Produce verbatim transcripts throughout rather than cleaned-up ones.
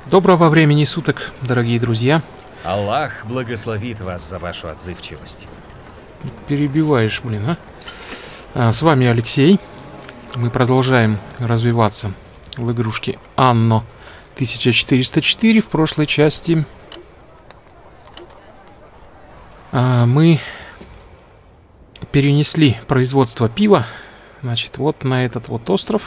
Доброго времени суток, дорогие друзья. Аллах благословит вас за вашу отзывчивость. Перебиваешь, блин, а? а с вами Алексей. Мы продолжаем развиваться в игрушке Анно тысяча четыреста четыре. В прошлой части а, мы перенесли производство пива, значит, вот на этот вот остров.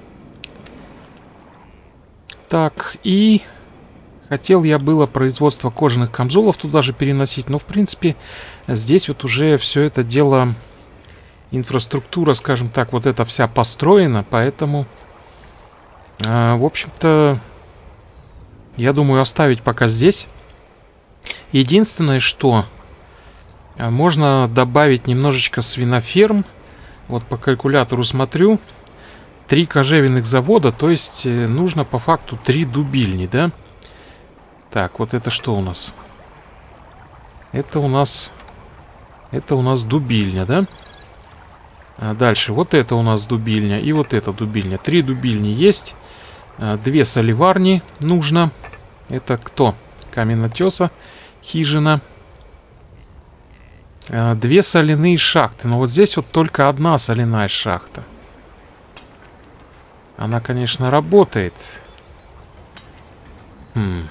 Так, и хотел я было производство кожаных камзолов туда же переносить, но в принципе здесь вот уже все это дело, инфраструктура, скажем так, вот эта вся построена, поэтому, э, в общем-то, я думаю оставить пока здесь. Единственное, что э, можно добавить немножечко свиноферм, вот по калькулятору смотрю. Три кожевенных завода, то есть э, нужно по факту три дубильни, да? Так, вот это что у нас? Это у нас... Это у нас дубильня, да? А дальше, вот это у нас дубильня и вот эта дубильня. Три дубильни есть. А, две соливарни нужно. Это кто? Каменотеса, хижина. А, две соляные шахты. Но вот здесь вот только одна соляная шахта. Она, конечно, работает. Хм.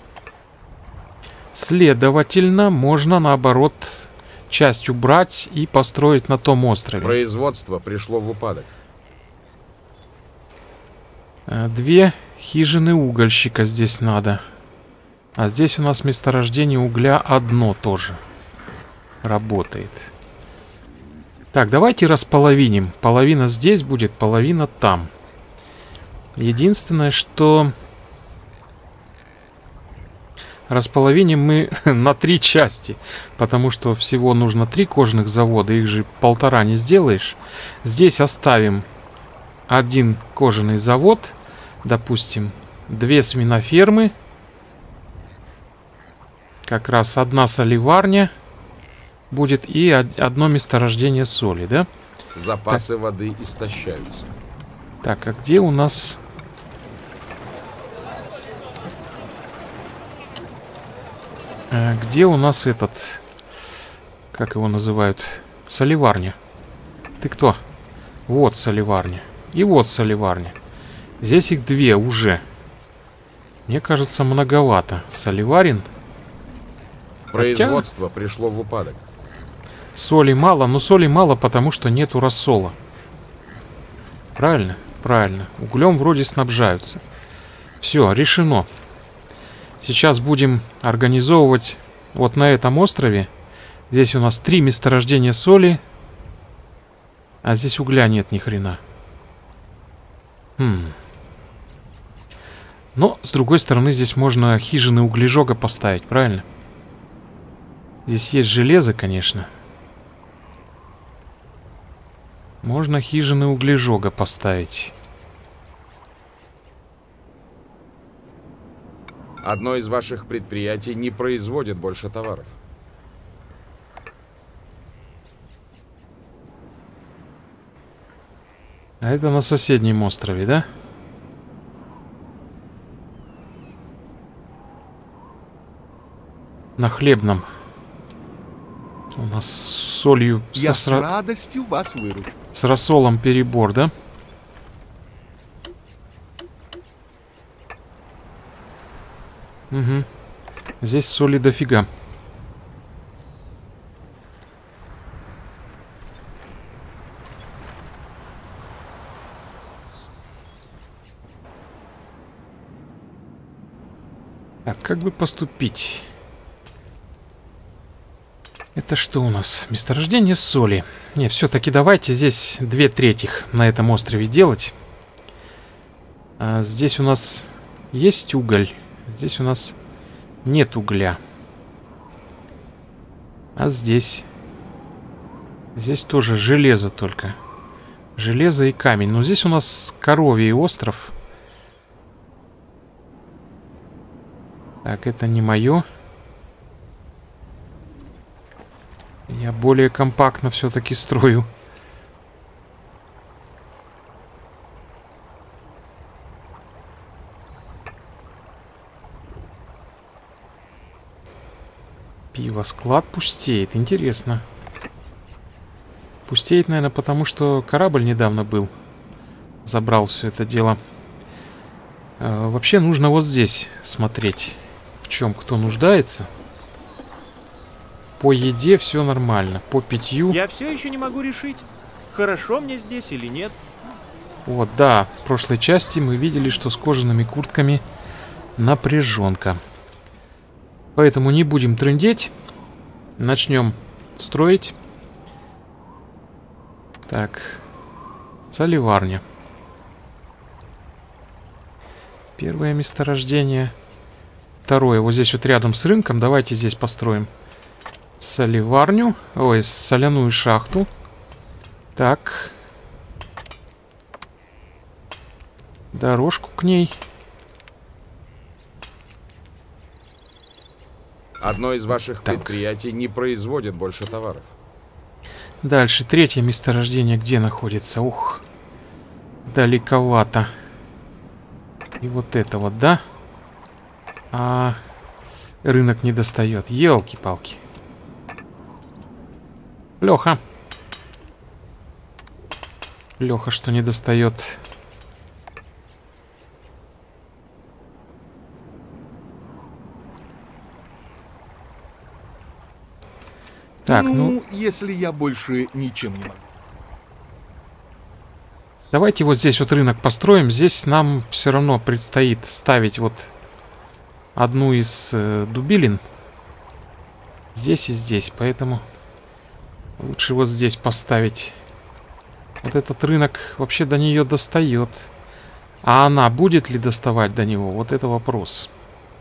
Следовательно, можно, наоборот, часть убрать и построить на том острове. Производство пришло в упадок. Две хижины угольщика здесь надо. А здесь у нас месторождение угля одно тоже работает. Так, давайте располовиним. Половина здесь будет, половина там. Единственное, что располовиним мы на три части, потому что всего нужно три кожаных завода, их же полтора не сделаешь. Здесь оставим один кожаный завод, допустим, две свинофермы, как раз одна соливарня будет и одно месторождение соли, да? Запасы так. воды истощаются. Так, а где у нас... А где у нас этот... Как его называют? Соливарня. Ты кто? Вот соливарня. И вот соливарня. Здесь их две уже. Мне кажется, многовато. Соливарин. Производство Хотя... пришло в упадок. Соли мало, но соли мало, потому что нету рассола. Правильно? Правильно. Углем вроде снабжаются. Все, решено. Сейчас будем организовывать вот на этом острове. Здесь у нас три месторождения соли. А здесь угля нет ни хрена. Хм. Но, с другой стороны, здесь можно хижины углежога поставить, правильно? Здесь есть железо, конечно. Можно хижины углежога поставить. Одно из ваших предприятий не производит больше товаров. А это на соседнем острове, да? На хлебном. У нас с солью... Я со, с радостью вас выручу. С рассолом перебор, да? Угу. Здесь соли дофига. Так, как бы поступить? Это что у нас? Месторождение соли. Не, все-таки давайте здесь две трети на этом острове делать. А здесь у нас есть уголь. Здесь у нас нет угля. А здесь... Здесь тоже железо только. Железо и камень. Но здесь у нас коровий остров. Так, это не мое. Я более компактно все-таки строю. пива. Склад пустеет. Интересно. Пустеет, наверное, потому что корабль недавно был. Забрал все это дело. А, вообще нужно вот здесь смотреть, в чем кто нуждается. По еде все нормально. По питью... Я все еще не могу решить, хорошо мне здесь или нет. Вот, да. В прошлой части мы видели, что с кожаными куртками напряженка. Поэтому не будем трындеть. Начнем строить. Так. Соливарня. Первое месторождение. Второе. Вот здесь вот рядом с рынком. Давайте здесь построим соливарню. Ой, соляную шахту. Так. Дорожку к ней. Одно из ваших Так. предприятий не производит больше товаров. Дальше. Третье месторождение где находится? Ух. Далековато. И вот это вот, да? А рынок не достает. Елки-палки. Леха. Леха, что не достает. Так, ну, ну, если я больше ничем не могу. давайте вот здесь вот рынок построим. Здесь нам все равно предстоит ставить вот одну из э, дубилин. Здесь и здесь, поэтому лучше вот здесь поставить. Вот этот рынок вообще до нее достает. А она будет ли доставать до него? Вот это вопрос.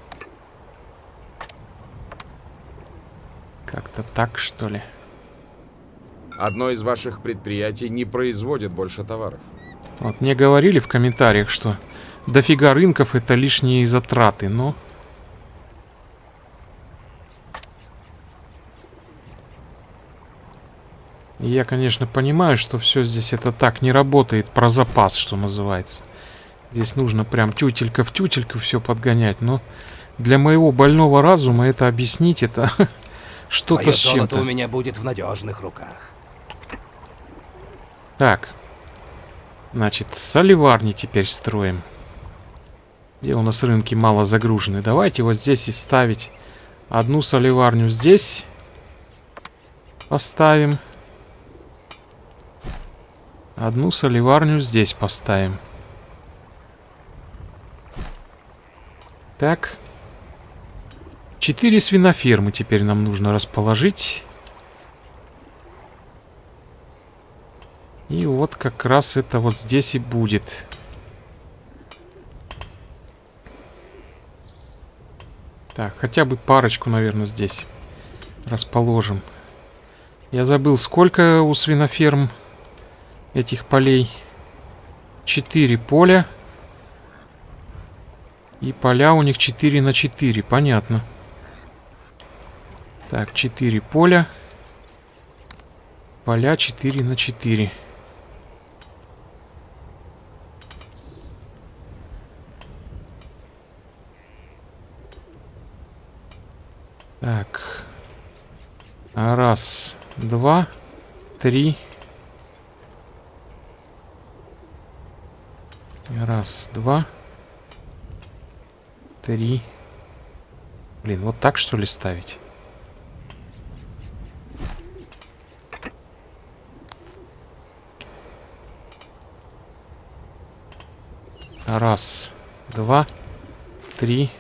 Как-то так, что ли? Одно из ваших предприятий не производит больше товаров. Вот мне говорили в комментариях, что дофига рынков — это лишние затраты, но... Я, конечно, понимаю, что все здесь это так не работает, про запас, что называется. Здесь нужно прям тютелька в тютельку все подгонять, но для моего больного разума это объяснить, это что-то с чем-то. Золото у меня будет в надежных руках. Так. Значит, соливарни теперь строим. Где у нас рынки мало загружены. Давайте вот здесь и ставить одну соливарню здесь. Поставим. Одну соливарню здесь поставим. Так. Четыре свинофермы теперь нам нужно расположить. И вот как раз это вот здесь и будет. Так, хотя бы парочку, наверное, здесь расположим. Я забыл, сколько у свиноферм этих полей. Четыре поля. И поля у них четыре на четыре, понятно. Так, четыре поля. Поля четыре на четыре. Так. Раз, два, три. Раз, два. Три. Блин, вот так что ли ставить? Раз, два, три,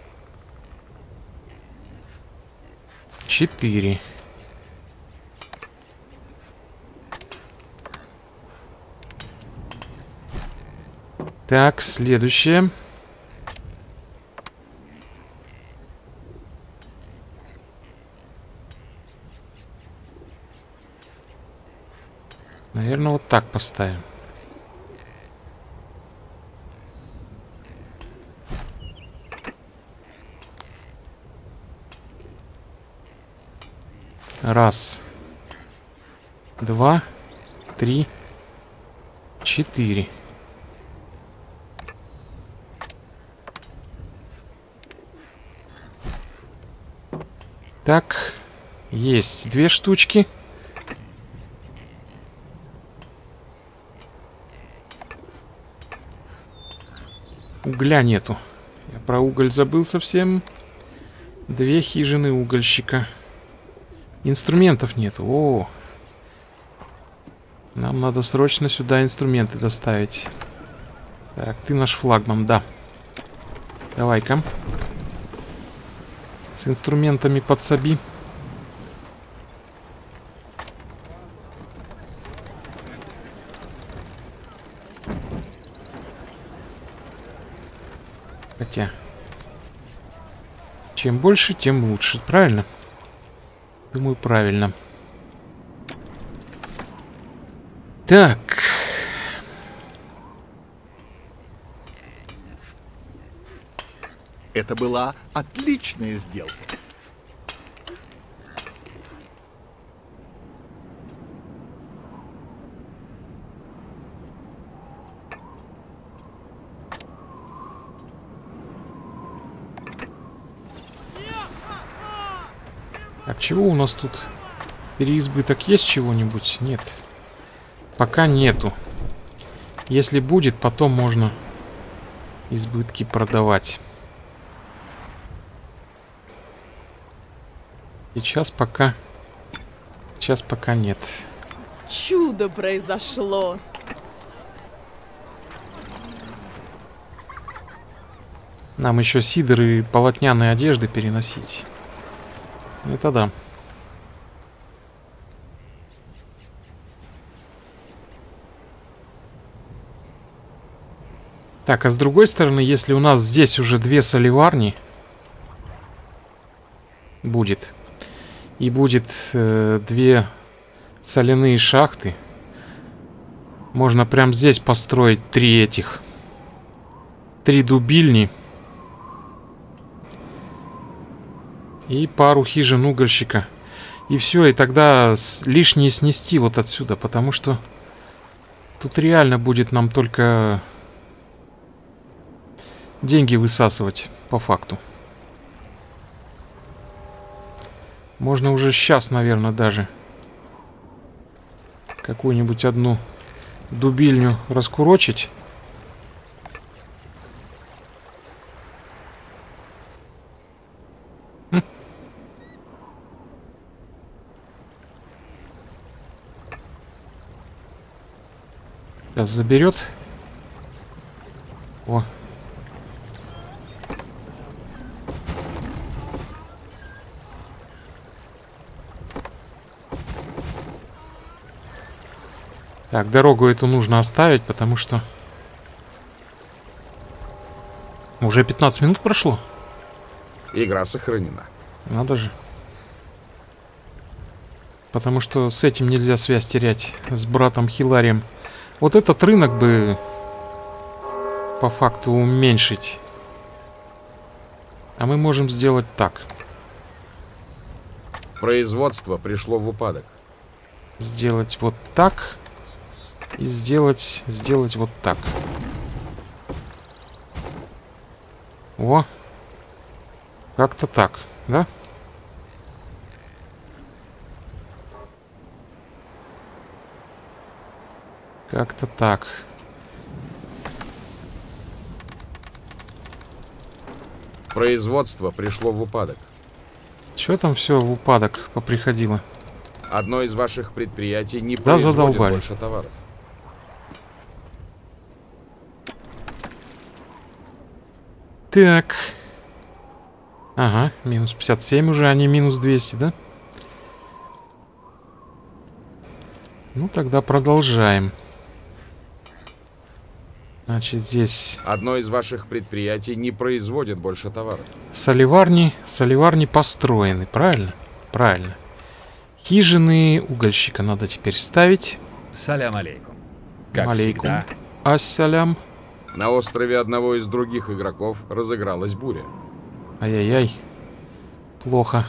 четыре. Так, следующее. Наверное, вот так поставим. Раз, два, три, четыре. Так, Есть две штучки. Угля нету. Я про уголь забыл совсем. Две хижины угольщика. Инструментов нету. О, нам надо срочно сюда инструменты доставить. Так, ты наш флагман, да. Давай-ка. С инструментами подсоби. Хотя, чем больше, тем лучше. Правильно? Думаю, правильно. Так. Это была отличная сделка. Так, чего у нас тут? Переизбыток есть чего-нибудь? Нет. Пока нету. Если будет, потом можно избытки продавать. Сейчас пока... Сейчас пока нет. Чудо произошло. Нам еще сидр и полотняные одежды переносить. Это да. Так, а с другой стороны, если у нас здесь уже две соливарни будет, и будет э, две соляные шахты, можно прямо здесь построить три этих, три дубильни и пару хижин угольщика. И все, и тогда с, лишнее снести вот отсюда, потому что тут реально будет нам только деньги высасывать, по факту. Можно уже сейчас, наверное, даже какую-нибудь одну дубильню раскурочить. Хм. Сейчас заберет. О. Так, дорогу эту нужно оставить, потому что уже пятнадцать минут прошло. Игра сохранена. Надо же. Потому что с этим нельзя связь терять, с братом Хиларием. Вот этот рынок бы по факту уменьшить. А мы можем сделать так. Производство пришло в упадок. Сделать вот так. И сделать, сделать вот так. О. Как-то так, да? Как-то так. Производство пришло в упадок. Чё там все в упадок поприходило? Одно из ваших предприятий не Да, производит задолбали. больше товаров. Так. Ага, минус пятьдесят семь уже, а не минус двести, да? Ну, тогда продолжаем. Значит, здесь Одно из ваших предприятий не производит больше товаров. соливарни, соливарни построены, правильно? Правильно. Хижины угольщика надо теперь ставить. Салям алейкум. Как Алейкум. всегда. Ассалям. На острове одного из других игроков разыгралась буря. Ай-яй-яй. Плохо.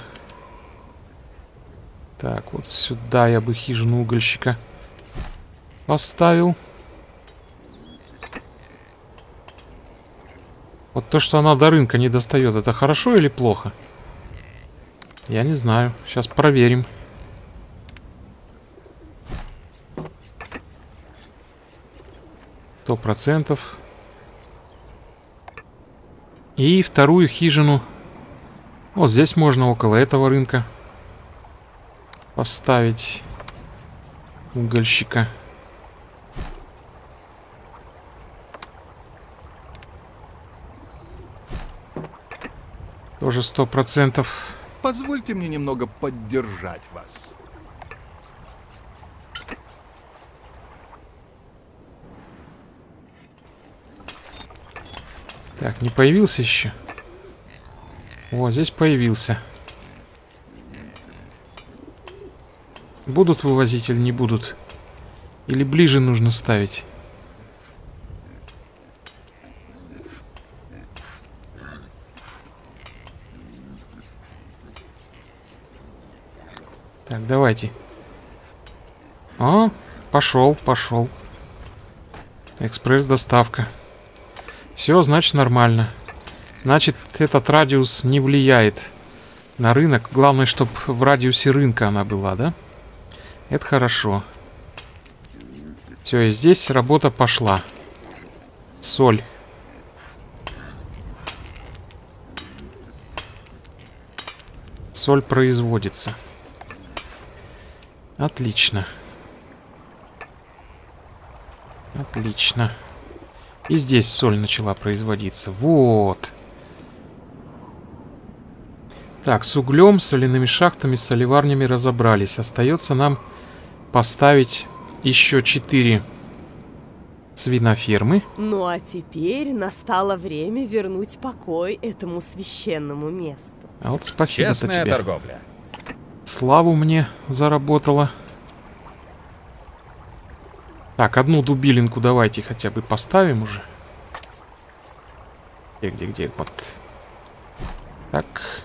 Так, вот сюда я бы хижину угольщика поставил. Вот то, что она до рынка не достает, это хорошо или плохо? Я не знаю. Сейчас проверим. Сто процентов. И вторую хижину. Вот здесь можно около этого рынка поставить угольщика. Тоже сто процентов. Позвольте мне немного поддержать вас. Так, не появился еще? О, здесь появился. Будут вывозить или не будут? Или ближе нужно ставить? Так, давайте. О, пошел, пошел. Экспресс-доставка. Все, значит, нормально. Значит, этот радиус не влияет на рынок. Главное, чтобы в радиусе рынка она была, да? Это хорошо. Все, и здесь работа пошла. Соль. Соль производится. Отлично. Отлично. И здесь соль начала производиться. Вот. Так, с углем, соляными шахтами, с солеварнями разобрались. Остается нам поставить еще четыре свинофермы. Ну а теперь настало время вернуть покой этому священному месту. А вот спасибо за Честная тебя. торговля. Славу мне заработала. Так, одну дубилинку давайте хотя бы поставим уже. Где, где, где? Вот. Так.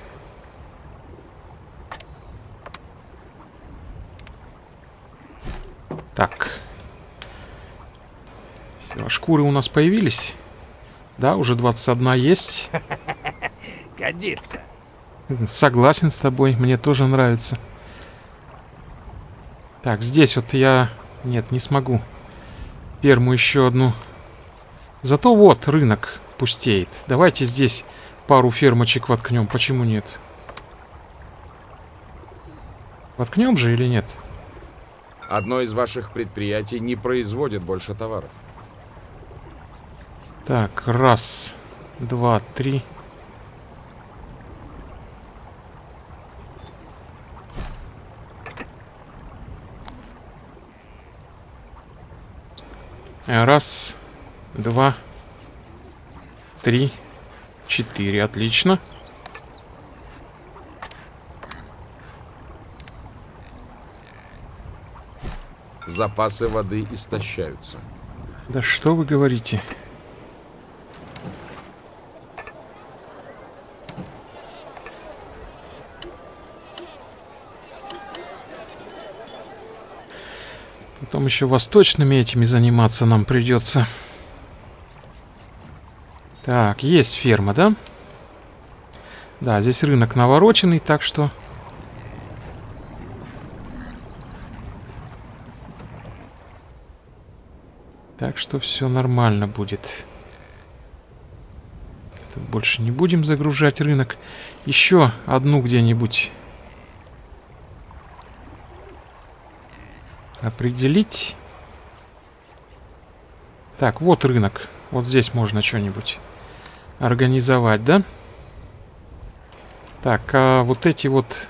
Так. Все, шкуры у нас появились. Да, уже двадцать одна есть. Годится. Согласен с тобой, мне тоже нравится. Так, здесь вот я... Нет, не смогу. Ферму еще одну. Зато вот рынок пустеет. Давайте здесь пару фермочек воткнем. Почему нет? Воткнем же или нет? Одно из ваших предприятий не производит больше товаров. Так, раз, два, три. Раз, два, три, четыре. Отлично. Запасы воды истощаются. Да что вы говорите? Потом еще восточными этими заниматься нам придется. Так, есть ферма, да? Да, здесь рынок навороченный, так что... Так что все нормально будет. Тут больше не будем загружать рынок. Еще одну где-нибудь определить. Так, вот рынок. Вот здесь можно что-нибудь организовать, да? Так, а вот эти вот...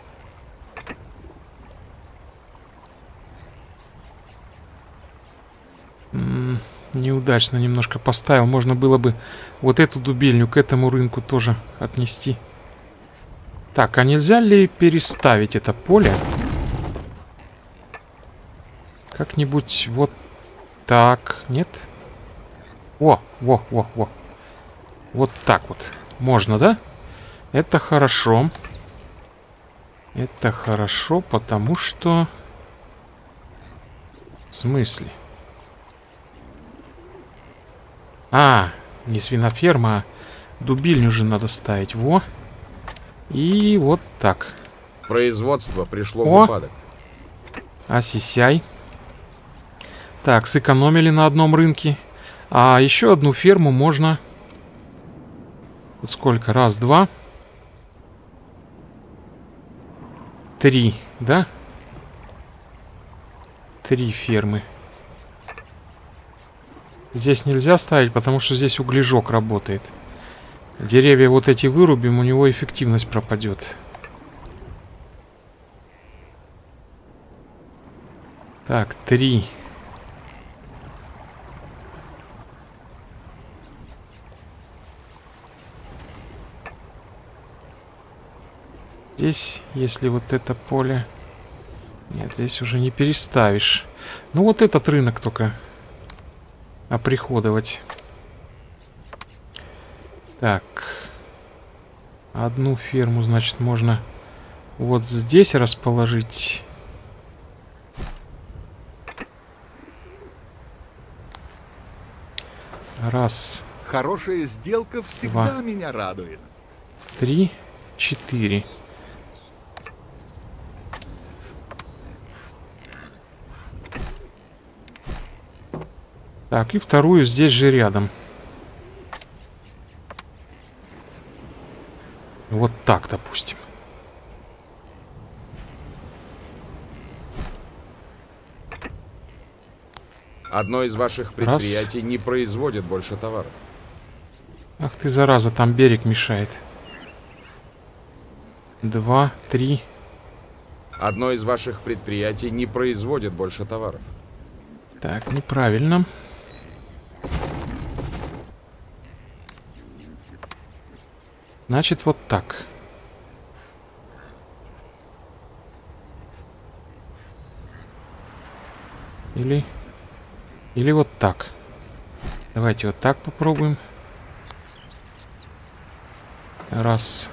М-м, неудачно немножко поставил. Можно было бы вот эту дубильню к этому рынку тоже отнести. Так, а нельзя ли переставить это поле? Как-нибудь вот так, нет? Во, во, во, во. Вот так вот. Можно, да? Это хорошо. Это хорошо, потому что... В смысле? А, не свиноферма, а дубильню же надо ставить. Во. И вот так. Производство пришло О! в упадок. Асисяй. Так, сэкономили на одном рынке. А еще одну ферму можно... Вот сколько? Раз, два. Три, да? Три фермы. Здесь нельзя ставить, потому что здесь углежок работает. Деревья вот эти вырубим, у него эффективность пропадет. Так, три. Здесь, если вот это поле... Нет, здесь уже не переставишь. Ну вот этот рынок только оприходовать. Так. Одну ферму, значит, можно вот здесь расположить. Раз, Хорошая сделка всегда Два. меня радует. три, четыре. Так, и вторую здесь же рядом. Вот так, допустим. Одно из ваших предприятий не производит больше товаров. Ах ты, зараза, там берег мешает. Два, три. Одно из ваших предприятий не производит больше товаров. Так, неправильно. Значит, вот так. Или... Или вот так. Давайте вот так попробуем. Раз.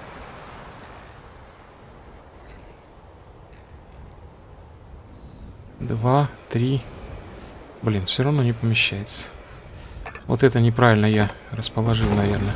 Два, три. Блин, все равно не помещается. Вот это неправильно я расположил, наверное.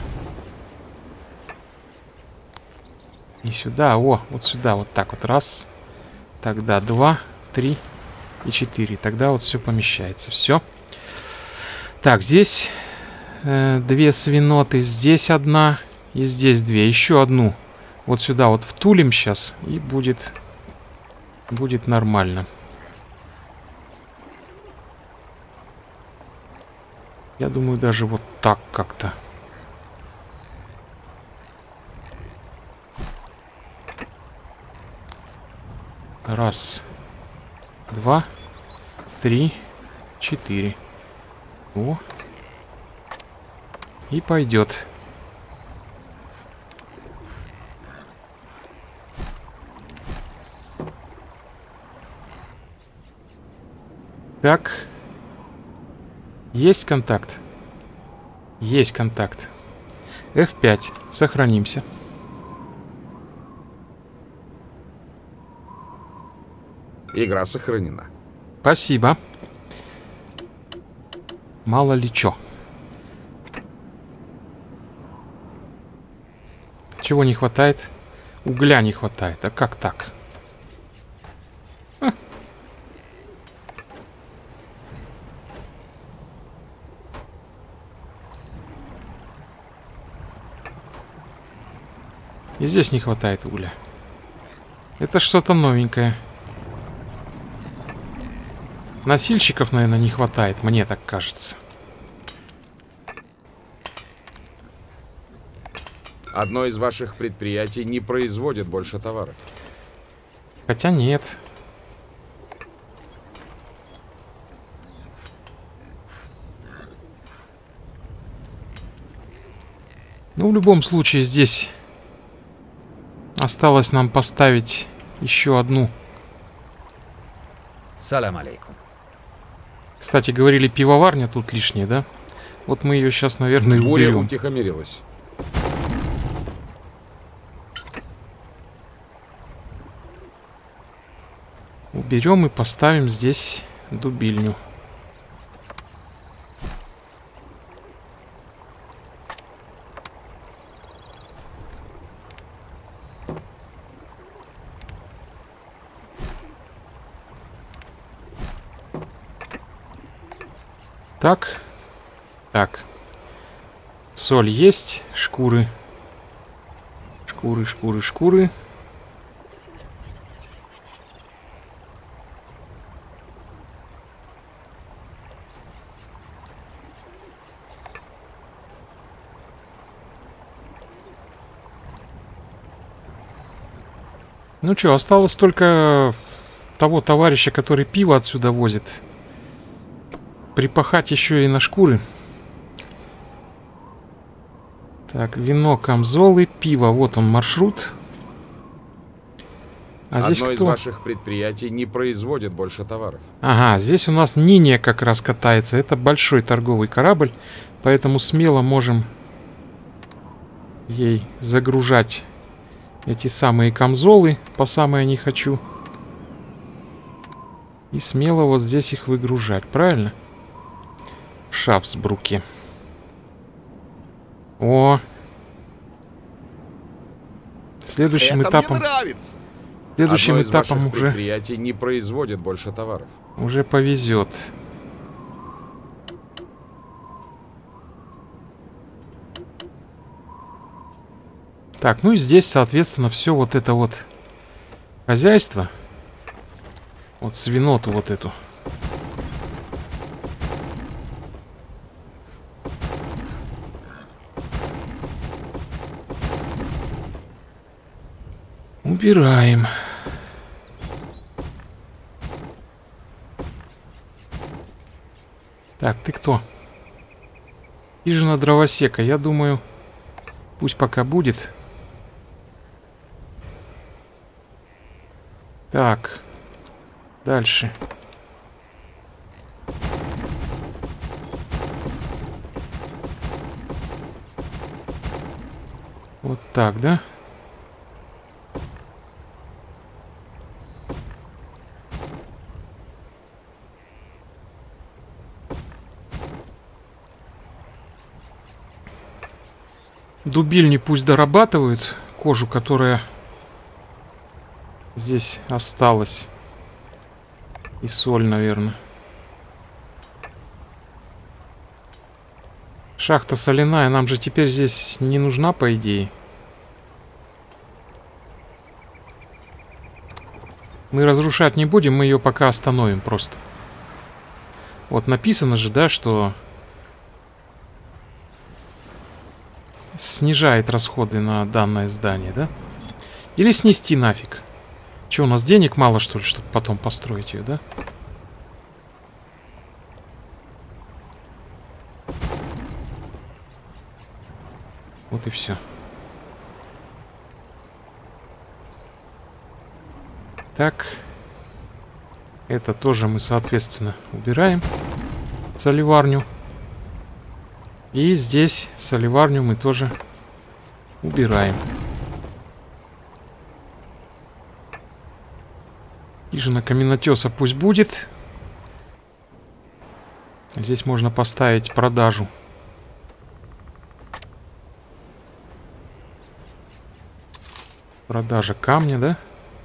Не сюда, о, вот сюда, вот так вот. Раз. Тогда два, три и четыре. Тогда вот все помещается. Все. Так, здесь э, две свиноты, здесь одна и здесь две. Еще одну вот сюда вот втулим сейчас, и будет, будет нормально. Я думаю, даже вот так как-то. Раз, два, три, четыре. О. И пойдет. Так. Есть контакт? Есть контакт. эф пять. Сохранимся. Игра сохранена. Спасибо. Мало ли чё. Чего не хватает? Угля не хватает. А как так? Ха. И здесь не хватает угля. Это что-то новенькое. Носильщиков, наверное, не хватает, мне так кажется. Одно из ваших предприятий не производит больше товаров. Хотя нет. Ну, в любом случае, здесь осталось нам поставить еще одну. Салам алейкум. Кстати, говорили, пивоварня тут лишняя, да? Вот мы ее сейчас, наверное, Буря уберем. утихомирилась. Уберем и поставим здесь дубильню. Так. Так. Соль есть. Шкуры. Шкуры, шкуры, шкуры. Ну что, осталось только того товарища, который пиво отсюда возит, припахать еще и на шкуры. Так, вино, камзолы, пиво. Вот он маршрут. А здесь Одно кто? из ваших предприятий не производит больше товаров. Ага, здесь у нас Ниния как раз катается. Это большой торговый корабль, поэтому смело можем ей загружать эти самые камзолы, по самое не хочу. И смело вот здесь их выгружать, правильно? В Шафсбруке. О! Следующим Это этапом... мне нравится. Следующим Одно из этапом ваших уже... предприятий не производит больше товаров. Уже повезет. Так, ну и здесь, соответственно, все вот это вот хозяйство. Вот свиноту вот эту. Убираем. Так, ты кто? Хижина дровосека. Я думаю, пусть пока будет. Так. Дальше. Вот так, да? Дубильни пусть дорабатывают кожу, которая здесь осталась. И соль, наверное. Шахта соляная нам же теперь здесь не нужна, по идее. Мы разрушать не будем, мы ее пока остановим просто. Вот написано же, да, что снижает расходы на данное здание, да? Или снести нафиг. Че, у нас денег мало, что ли, чтобы потом построить ее, да? Вот и все. Так. Это тоже мы, соответственно, убираем. Соливарню. И здесь соливарню мы тоже убираем. Хижина каменотеса пусть будет. Здесь можно поставить продажу. Продажа камня, да?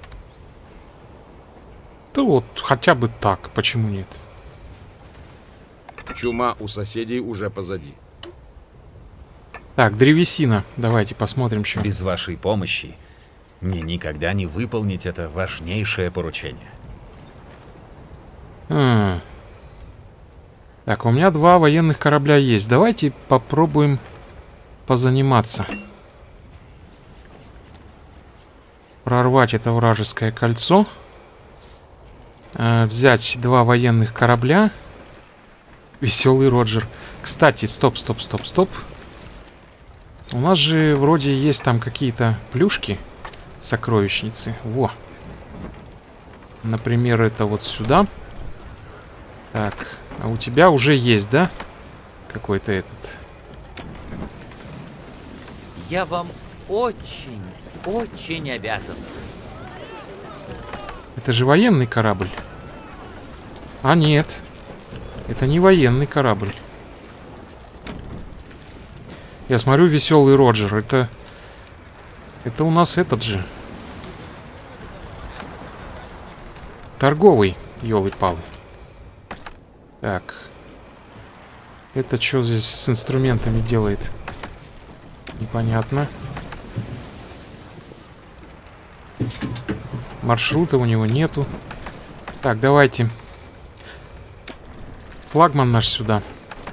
Да вот, хотя бы так, почему нет? Чума у соседей уже позади. Так, древесина. Давайте посмотрим, что. Без вашей помощи мне никогда не выполнить это важнейшее поручение. А. Так, у меня два военных корабля есть. Давайте попробуем позаниматься. Прорвать это вражеское кольцо. А, взять два военных корабля. Веселый Роджер. Кстати, стоп, стоп, стоп, стоп. У нас же вроде есть там какие-то плюшки в сокровищнице. Во. Например, это вот сюда. Так, а у тебя уже есть, да? Какой-то этот. Я вам очень, очень обязан. Это же военный корабль. А нет. Это не военный корабль. Я смотрю, веселый Роджер. Это... Это у нас этот же. Торговый, ёлы-палы. Так. Это что здесь с инструментами делает? Непонятно. Маршрута у него нету. Так, давайте. Флагман наш сюда.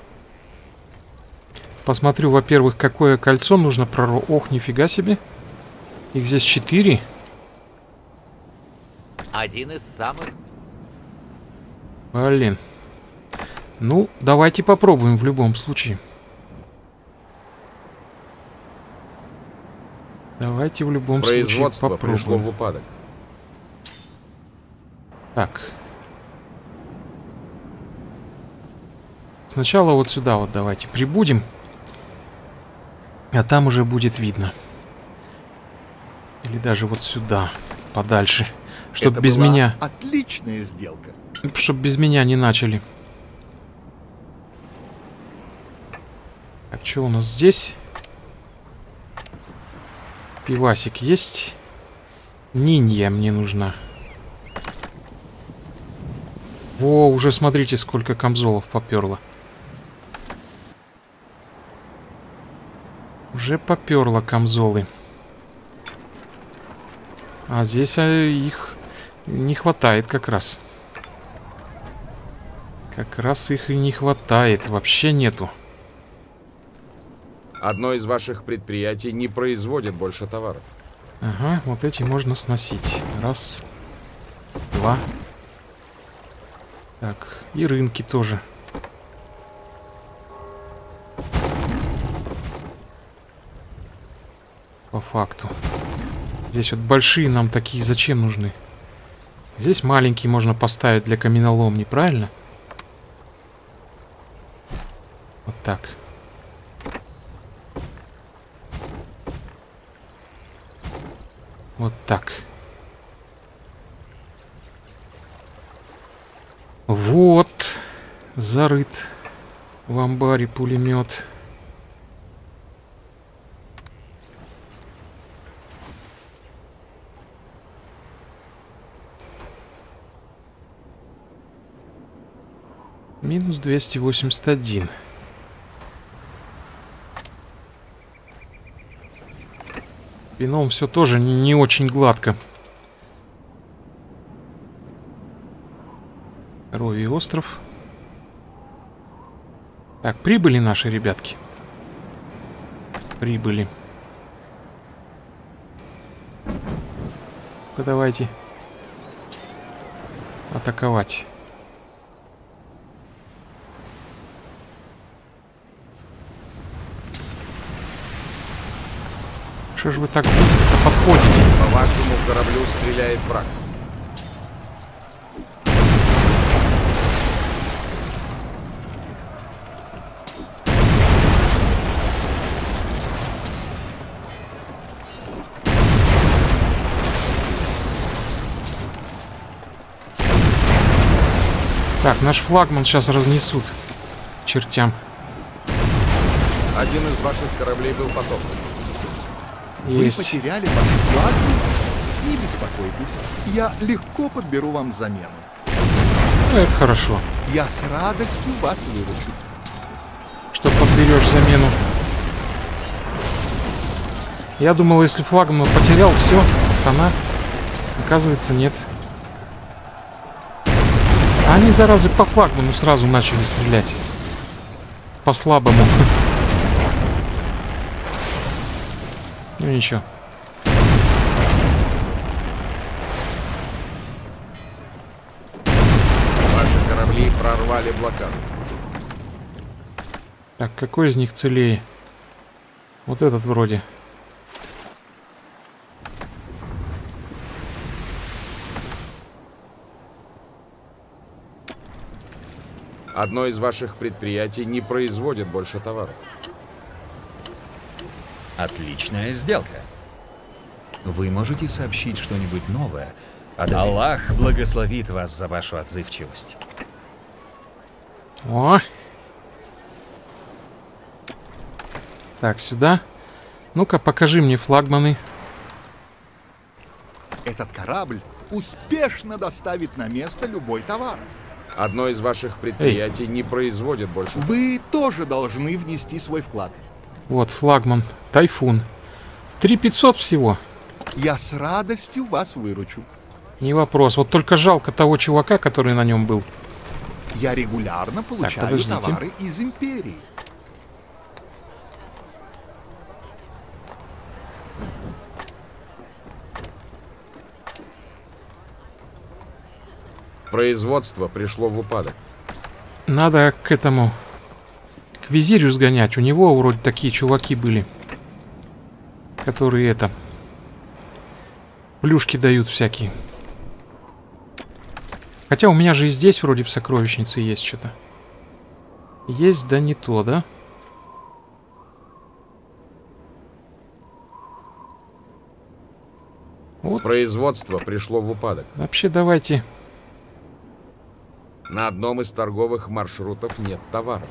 Посмотрю, во-первых, какое кольцо нужно прорвать. Ох, нифига себе. Их здесь четыре. Один из самых... Блин. Ну, давайте попробуем в любом случае. Давайте в любом случае Производство попробуем. пришло в упадок. Так. Сначала вот сюда вот давайте прибудем. А там уже будет видно. Или даже вот сюда, подальше. Чтоб Это без была меня... отличная сделка. Чтоб без меня не начали. Так, что у нас здесь? Пивасик есть. Нинья мне нужна. Во, уже смотрите, сколько камзолов поперло. Уже поперло камзолы. А здесь а, их не хватает как раз. Как раз их и не хватает. Вообще нету. Одно из ваших предприятий не производит больше товаров. Ага, вот эти можно сносить. Раз. Два. Так, и рынки тоже. По факту. Здесь вот большие нам такие зачем нужны? Здесь маленькие можно поставить для каменоломни, правильно? Вот так. Вот так. Вот. Зарыт в амбаре пулемет. Минус двести восемьдесят один. Вином все тоже не, не очень гладко. Коровий остров. Так, прибыли наши ребятки. Прибыли. Ну-ка, давайте атаковать. Что же вы так близко-то подходите? По вашему кораблю стреляет враг. Так, наш флагман сейчас разнесут к чертям. Один из ваших кораблей был потоплен. Есть. Вы потеряли ваш флаг? Не беспокойтесь, я легко подберу вам замену. Ну, это хорошо. Я с радостью вас выручу. Что подберешь замену. Я думал, если флагман потерял, все, хана. Оказывается, нет. А они, заразы, по флагману сразу начали стрелять. По слабому. Ну ничего. Ваши корабли прорвали блокаду. Так, какой из них целее? Вот этот вроде. Одно из ваших предприятий не производит больше товаров. Отличная сделка. Вы можете сообщить что-нибудь новое? Аллах благословит вас за вашу отзывчивость. О! Так, сюда. Ну-ка, покажи мне флагманы. Этот корабль успешно доставит на место любой товар. Одно из ваших предприятий не производит больше... Вы тоже должны внести свой вклад. Вот, флагман. Тайфун. три пятьсот всего. Я с радостью вас выручу. Не вопрос. Вот только жалко того чувака, который на нем был. Я регулярно получаю подождите. товары из Империи. Производство пришло в упадок. Надо к этому... К визирю сгонять. У него вроде такие чуваки были. Которые это... Плюшки дают всякие. Хотя у меня же и здесь вроде в сокровищнице есть что-то. Есть, да не то, да? Вот. Производство пришло в упадок. Вообще давайте... На одном из торговых маршрутов нет товаров.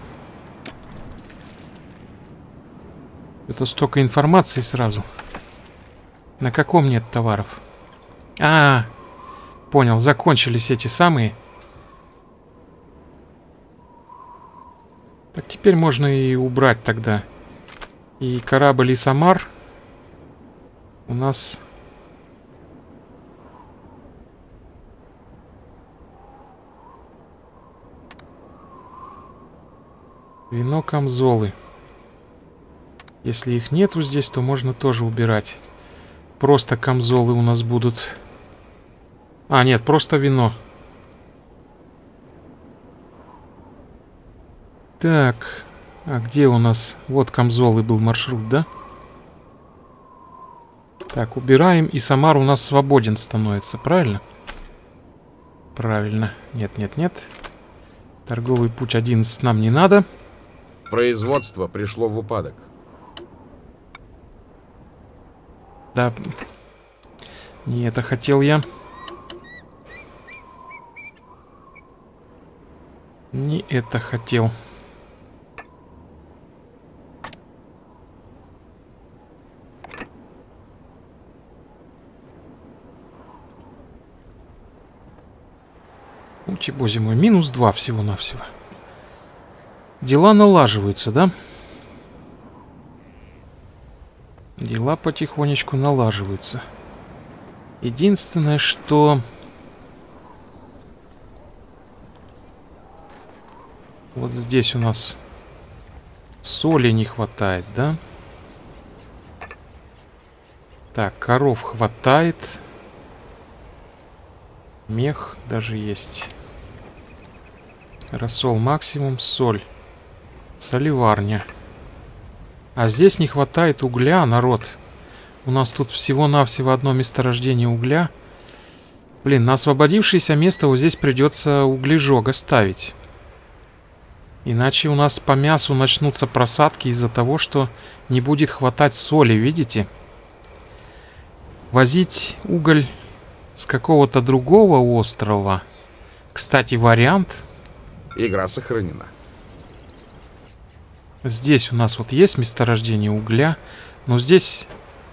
Это столько информации сразу. На каком нет товаров? А, понял, закончились эти самые. Так, теперь можно и убрать тогда. И корабль, и Самар. У нас... Вино, камзолы. Если их нету здесь, то можно тоже убирать. Просто камзолы у нас будут. А, нет, просто вино. Так. А где у нас? Вот камзолы был маршрут, да? Так, убираем. И Самар у нас свободен становится, правильно? Правильно. Нет, нет, нет. Торговый путь одиннадцать нам не надо. Производство пришло в упадок. Да. Не это хотел я. Не это хотел. Ути, боже мой, минус два всего-навсего. Дела налаживаются, да? Дела потихонечку налаживаются. Единственное, что... Вот здесь у нас соли не хватает, да? Так, коров хватает. Мех даже есть. Рассол максимум, соль. Соливарня. А здесь не хватает угля, народ. У нас тут всего-навсего одно месторождение угля. Блин, на освободившееся место вот здесь придется углежога ставить. Иначе у нас по мясу начнутся просадки из-за того, что не будет хватать соли, видите? Возить уголь с какого-то другого острова. Кстати, вариант. Игра сохранена. Здесь у нас вот есть месторождение угля, но здесь...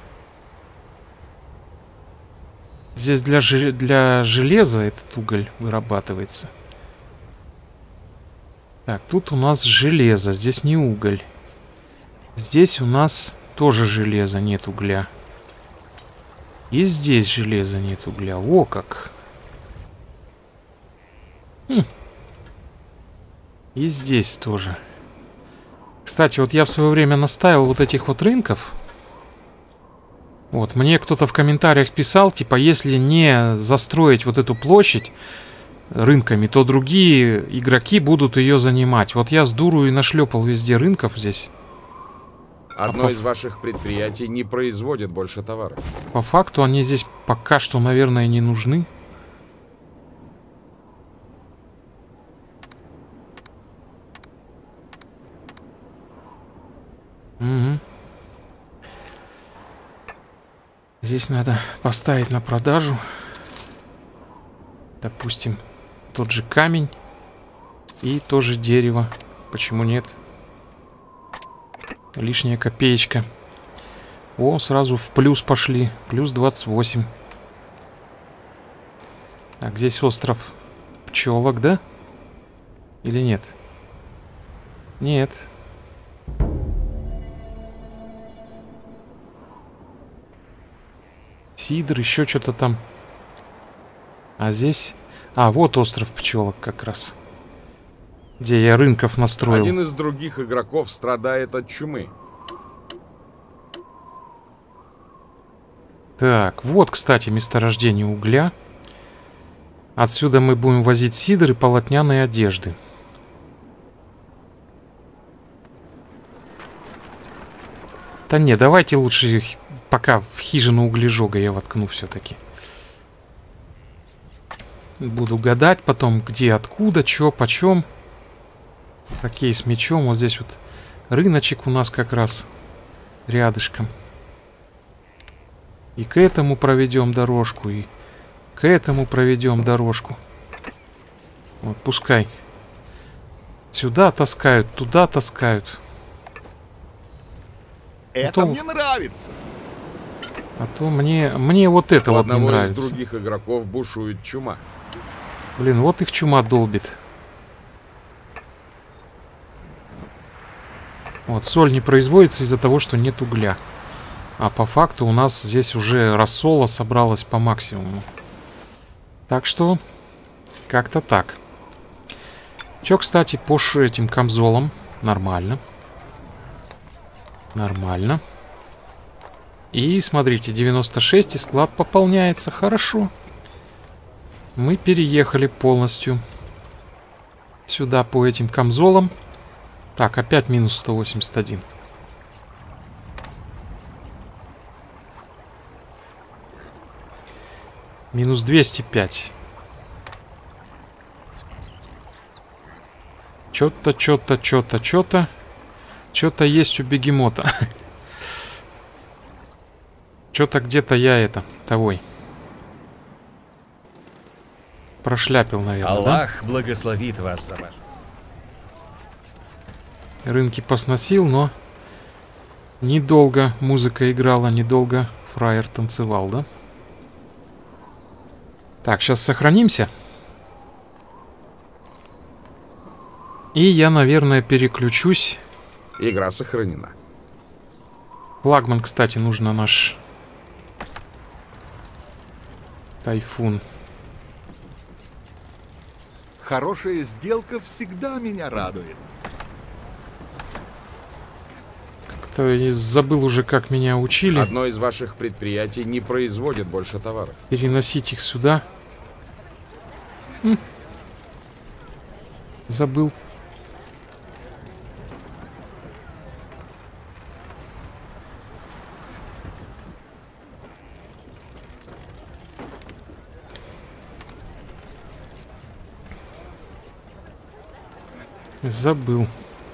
Здесь для, жел... для железа этот уголь вырабатывается. Так, тут у нас железо, здесь не уголь. Здесь у нас тоже железо, нет угля. И здесь железа, нет угля. О, как! Хм. И здесь тоже. Кстати, вот я в свое время наставил вот этих вот рынков. Вот, мне кто-то в комментариях писал, типа, если не застроить вот эту площадь рынками, то другие игроки будут ее занимать. Вот я с дуру и нашлепал везде рынков здесь. Одно а из по... ваших предприятий не производит больше товаров. По факту они здесь пока что, наверное, не нужны. Угу. Здесь надо поставить на продажу. Допустим, тот же камень и тоже дерево. Почему нет? Лишняя копеечка. О, сразу в плюс пошли. Плюс двадцать восемь. Так, здесь остров пчелок, да? Или нет? Нет. Сидр, еще что-то там. А здесь... А, вот остров пчелок как раз. Где я рынков настроил. Один из других игроков страдает от чумы. Так, вот, кстати, месторождение угля. Отсюда мы будем возить сидр и полотняные одежды. Да не, давайте лучше пока в хижину углежога я воткну все-таки. Буду гадать потом, где, откуда, чё, почем. Хоккей с мячом. Вот здесь вот рыночек у нас как раз рядышком. И к этому проведем дорожку, и к этому проведем дорожку. Вот, пускай. Сюда таскают, туда таскают. Это а то, мне нравится. А то мне, мне вот это У вот не одного нравится. из других игроков бушует чума. Блин, вот их чума долбит. Вот, соль не производится из-за того, что нет угля. А по факту у нас здесь уже рассола собралась по максимуму. Так что, как-то так. Чё, кстати, по этим камзолам? Нормально. Нормально. И, смотрите, девяносто шесть, и склад пополняется. Хорошо. Мы переехали полностью сюда по этим камзолам. Так, опять минус сто восемьдесят один. Минус двести пять. Чё-то, чё-то, чё-то, чё-то. Чё-то есть у бегемота. Чё-то где-то я это, того. Прошляпил, наверное, Аллах да? благословит вас за ваш... Рынки посносил, но недолго музыка играла, недолго фраер танцевал, да? Так, сейчас сохранимся. И я, наверное, переключусь. Игра сохранена. Флагман, кстати, нужно наш Тайфун. Хорошая сделка всегда меня радует. Как-то я забыл уже, как меня учили. Одно из ваших предприятий не производит больше товаров. Переносить их сюда. М. Забыл. Забыл.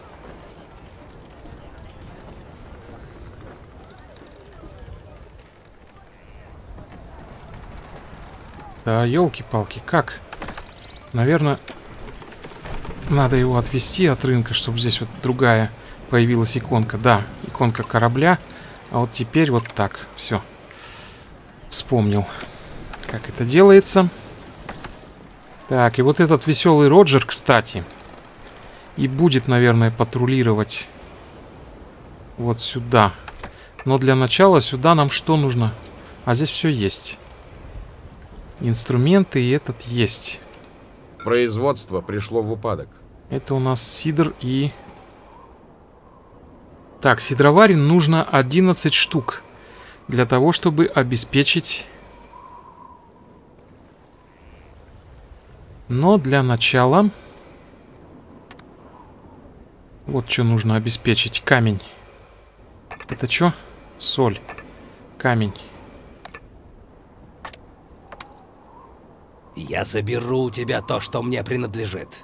Да, елки-палки, как? Наверное, надо его отвести от рынка, чтобы здесь вот другая появилась иконка. Да, иконка корабля. А вот теперь вот так. Все. Вспомнил, как это делается. Так, и вот этот веселый Роджер, кстати, и будет, наверное, патрулировать вот сюда. Но для начала сюда нам что нужно? А здесь все есть. Инструменты и этот есть. Производство пришло в упадок. Это у нас сидр и... Так, сидроварен нужно одиннадцать штук. Для того, чтобы обеспечить... Но для начала... Вот что нужно обеспечить. Камень. Это что? Соль. Камень. Я заберу у тебя то, что мне принадлежит.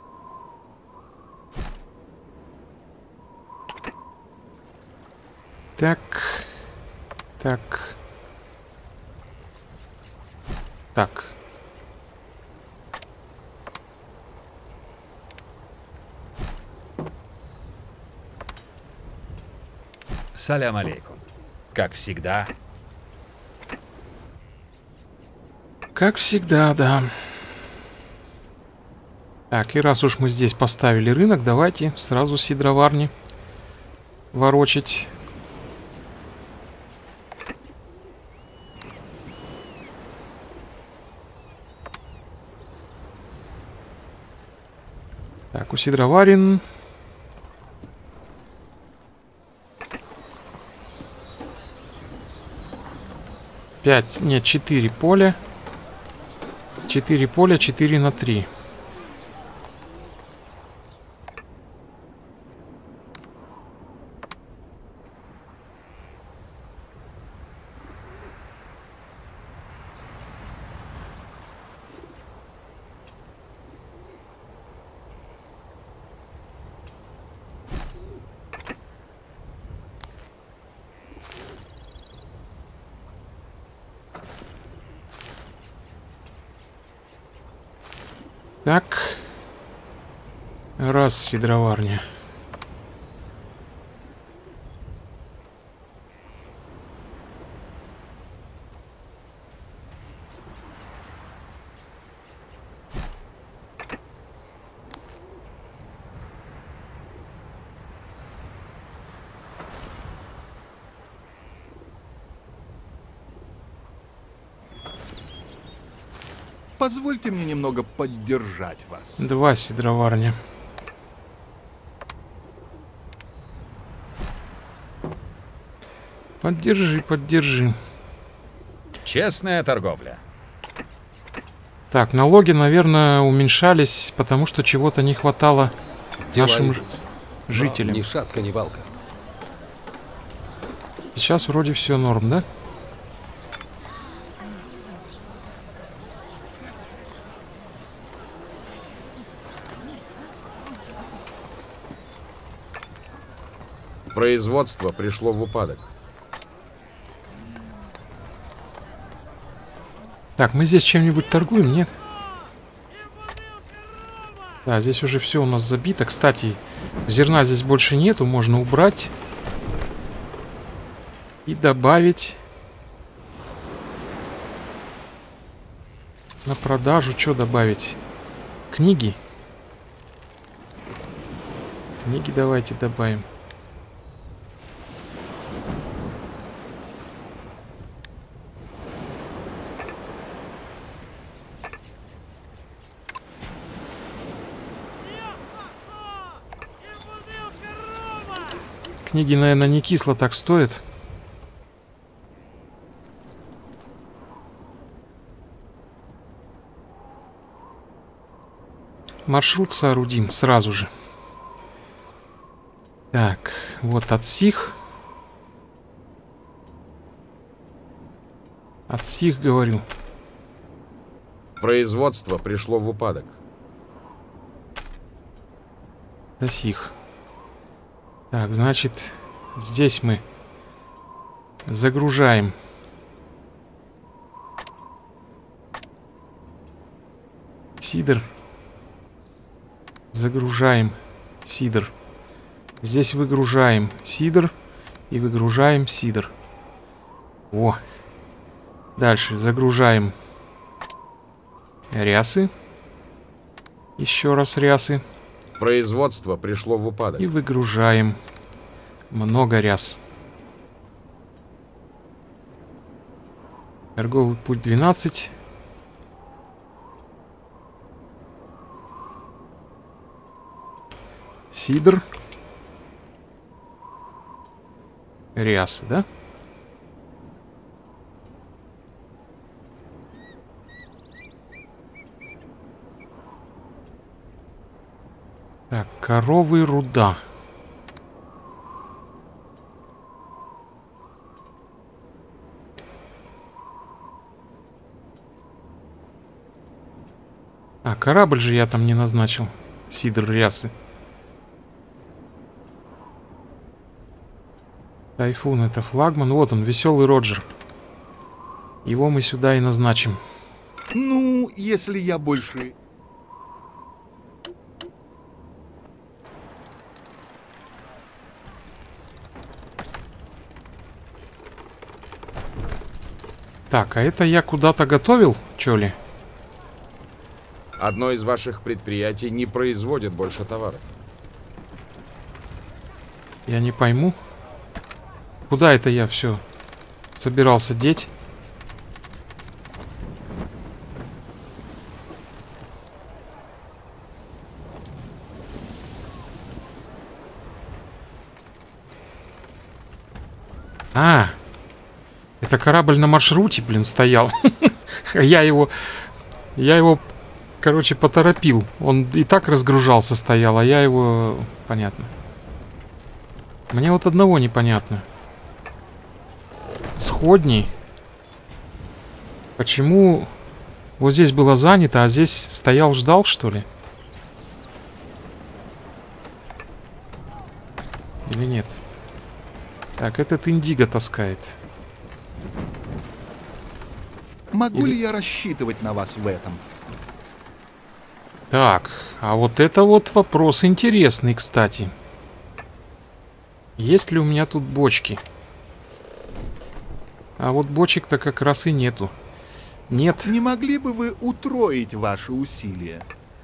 Так. Так. Так. Салям алейкум. Как всегда. Как всегда, да. Так, и раз уж мы здесь поставили рынок, давайте сразу сидроварни ворочать. Так, у сидроварен... Пять, нет, четыре поля. Четыре поля, четыре на три. Так. Раз, сидроварня. Позвольте мне немного поддержать вас. Два сидроварня. Поддержи, поддержи. Честная торговля. Так, налоги, наверное, уменьшались, потому что чего-то не хватало Дела нашим идут. Но жителям. ни шатка, ни валка. Сейчас вроде все норм, да? Производство пришло в упадок. Так, мы здесь чем-нибудь торгуем, нет? Да, здесь уже все у нас забито. Кстати, зерна здесь больше нету, можно убрать. И добавить на продажу. Что добавить? Книги. Книги давайте добавим. Книги, наверное, не кисло так стоят. Маршрут соорудим сразу же. Так, вот от сих. От сих, говорю. Производство пришло в упадок. До сих. Так, значит, здесь мы загружаем. Сидр. Загружаем сидр. Здесь выгружаем сидр и выгружаем сидр. О. Дальше загружаем рясы. Еще раз рясы. Производство пришло в упадок. И выгружаем много ряс. Торговый путь двенадцать. Сидр. Рясы, да? Так, коровы, руда. А, корабль же я там не назначил. Сидр, рясы. Тайфун — это флагман. Вот он, веселый Роджер. Его мы сюда и назначим. Ну, если я больше... Так, а это я куда-то готовил, чё ли? Одно из ваших предприятий не производит больше товаров. Я не пойму. Куда это я все собирался деть? А, это корабль на маршруте, блин, стоял. Я его, я его, короче, поторопил. Он и так разгружался, стоял, а я его... Понятно. Мне вот одного непонятно. Сходни. Почему вот здесь было занято, а здесь стоял, ждал, что ли? Или нет? Так, этот Индиго таскает. Могу Или- ли я рассчитывать на вас в этом? Так, а вот это вот вопрос интересный, кстати. Есть ли у меня тут бочки? А вот бочек-то как раз и нету. Нет. Не могли бы вы утроить ваши усилия?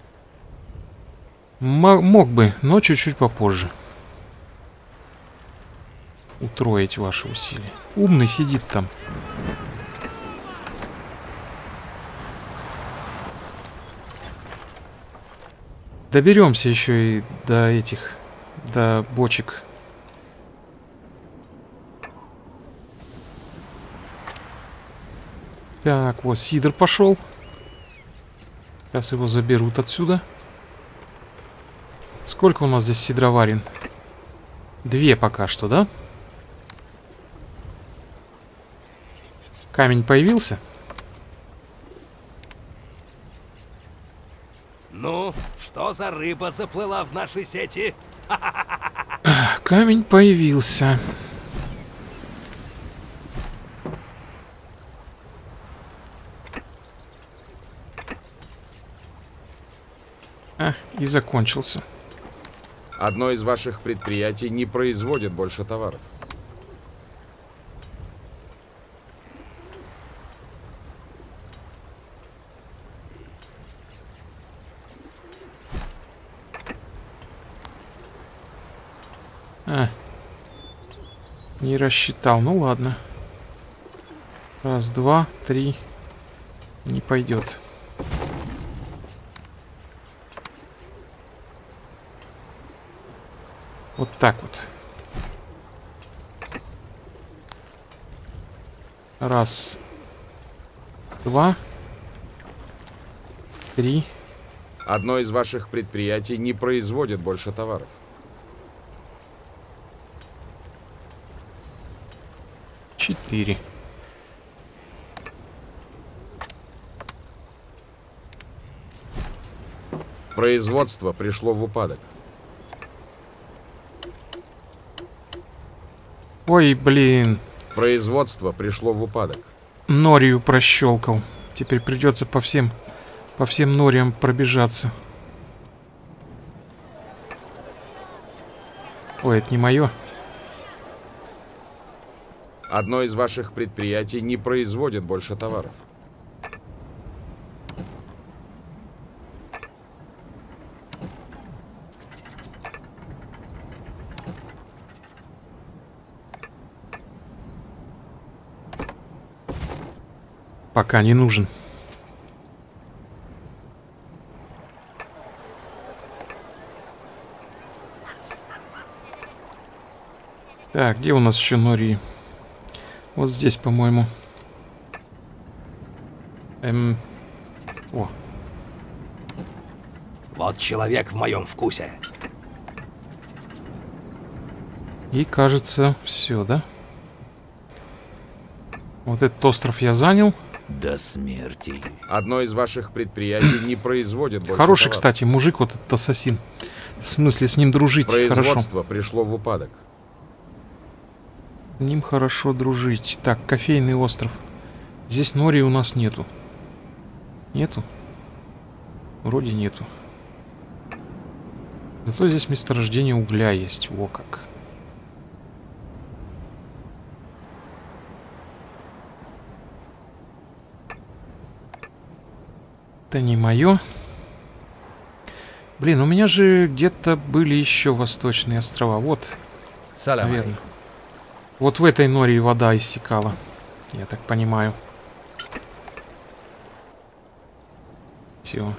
М- мог бы, но чуть-чуть попозже. Утроить ваши усилия. Умный сидит там. Доберемся еще и до этих, до бочек. Так, вот Сидор пошел. Сейчас его заберут отсюда. Сколько у нас здесь сидроварен? Две пока что, да? Камень появился? Ну, что за рыба заплыла в наши сети? Камень появился. А, и закончился. Одно из ваших предприятий не производит больше товаров. А, не рассчитал. Ну ладно. Раз, два, три. Не пойдет. Вот так вот. Раз. Два. Три. Одно из ваших предприятий не производит больше товаров. Четыре. Производство пришло в упадок. Ой, блин. Производство пришло в упадок. Норию прощелкал. Теперь придется по всем, по всем нориям пробежаться. Ой, это не мое. Одно из ваших предприятий не производит больше товаров. Пока не нужен. Так, где у нас еще нории? Вот здесь, по-моему. Эм... О, Вот человек в моем вкусе. и кажется, все, да? Вот этот остров я занял. До смерти. Одно из ваших предприятий не производит больше Хороший, товаров. кстати, мужик вот этот ассасин. В смысле, с ним дружить хорошо. Производство пришло в упадок. С ним хорошо дружить. Так, кофейный остров. Здесь нори у нас нету. Нету? Вроде нету. Зато здесь месторождение угля есть. Во как. Это не мое. Блин, у меня же где-то были еще восточные острова. Вот, Салам наверное. алейкум. Вот в этой норе вода иссякала. Я так понимаю. Все.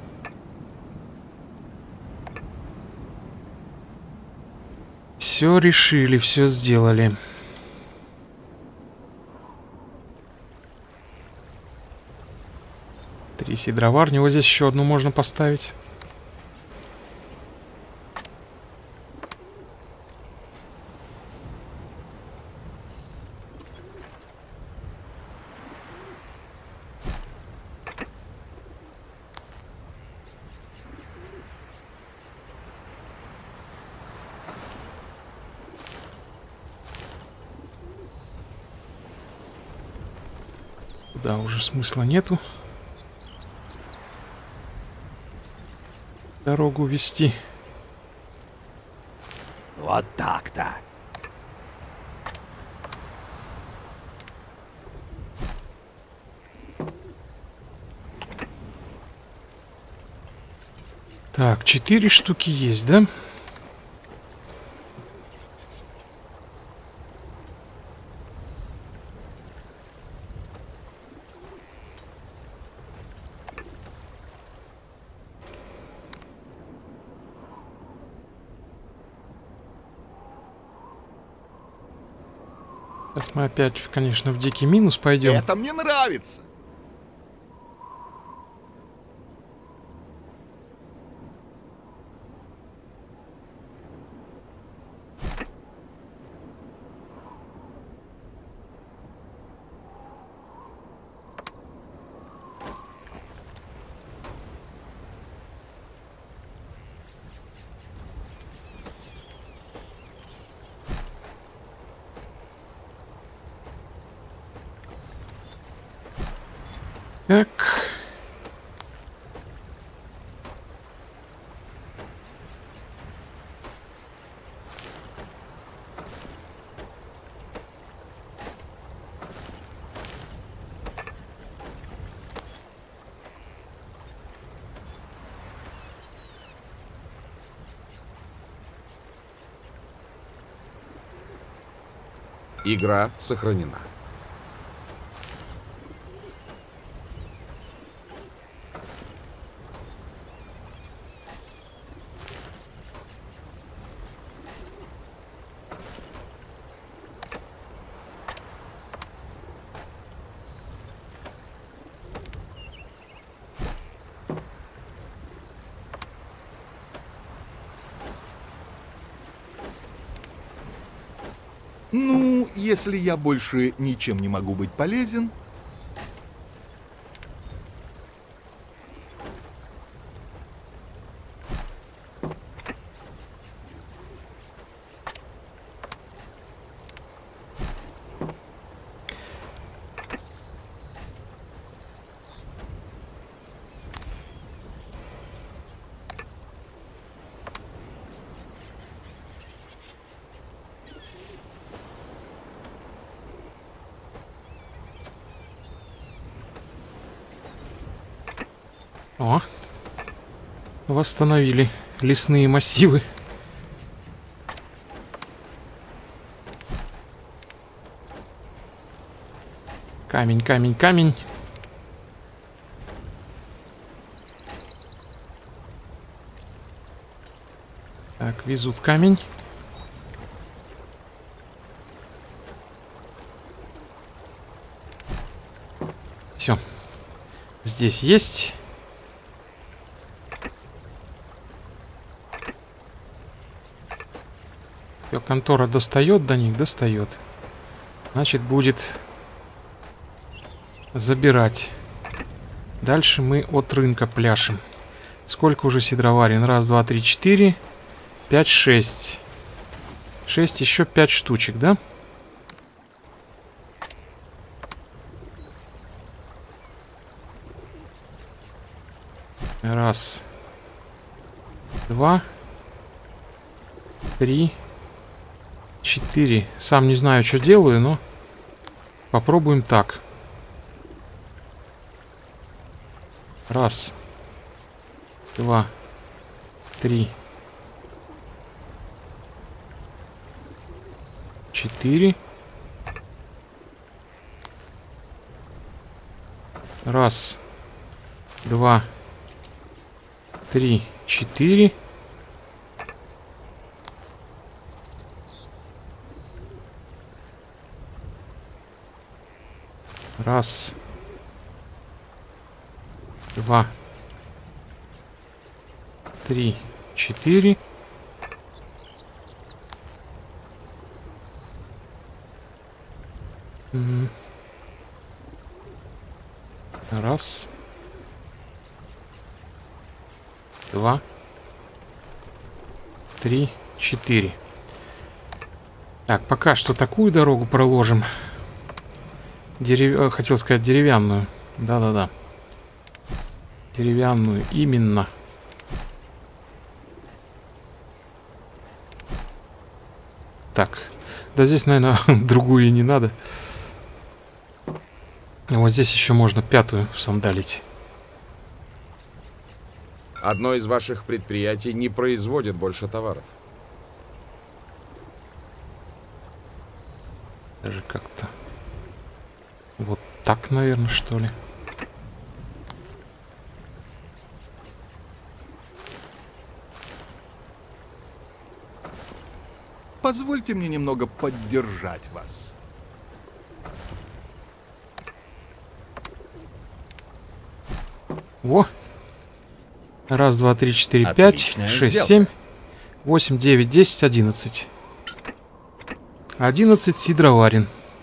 Все решили, все сделали. Три сидроварни. Вот здесь еще одну можно поставить. Да, уже смысла нету. Дорогу вести. Вот так-то. Так, четыре штуки есть, да? Сейчас мы опять, конечно, в дикий минус пойдем. Это мне нравится. Так. Игра сохранена. Ну, если я больше ничем не могу быть полезен... О, восстановили лесные массивы. Камень, камень, камень. Так, везут камень. Все. Здесь есть. Все, контора достает до них, достает. Значит, будет забирать. Дальше мы от рынка пляшем. Сколько уже сидроварен? Раз, два, три, четыре, пять, шесть. Шесть, еще пять штучек, да? Раз, два, три, четыре. Сам не знаю, что делаю, но попробуем так. Раз, два, три, четыре. Раз, два, три, четыре. Раз, два, три, четыре. Угу. Раз, два, три, четыре. Так, пока что такую дорогу проложим. Дерев... Хотел сказать деревянную. Да-да-да. Деревянную именно. Так. Да здесь, наверное, другую и не надо. Вот здесь еще можно пятую сандалить. Одно из ваших предприятий не производит больше товаров. Даже как-то... Вот так, наверное, что ли. Позвольте мне немного поддержать вас. Во! Раз, два, три, четыре, пять, шесть, семь, восемь, девять, десять, одиннадцать. Одиннадцать сидроварен.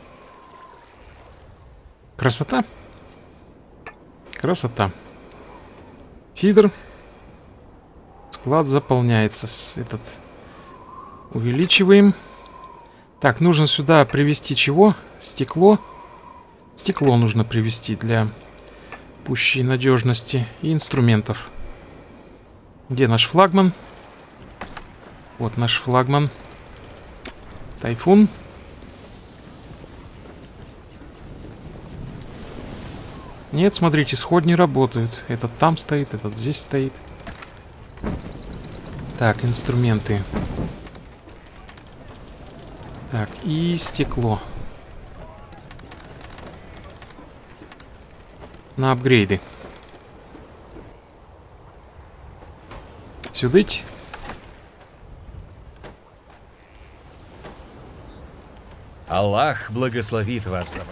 Красота. Красота. Сидр. Склад заполняется. С этот увеличиваем. Так, нужно сюда привезти чего? Стекло. Стекло нужно привезти для пущей надежности и инструментов. Где наш флагман? Вот наш флагман. Тайфун. Нет, смотрите, сходни работают. Этот там стоит, этот здесь стоит. Так, инструменты. Так, и стекло. На апгрейды. Сюда идти. Аллах благословит вас за вас.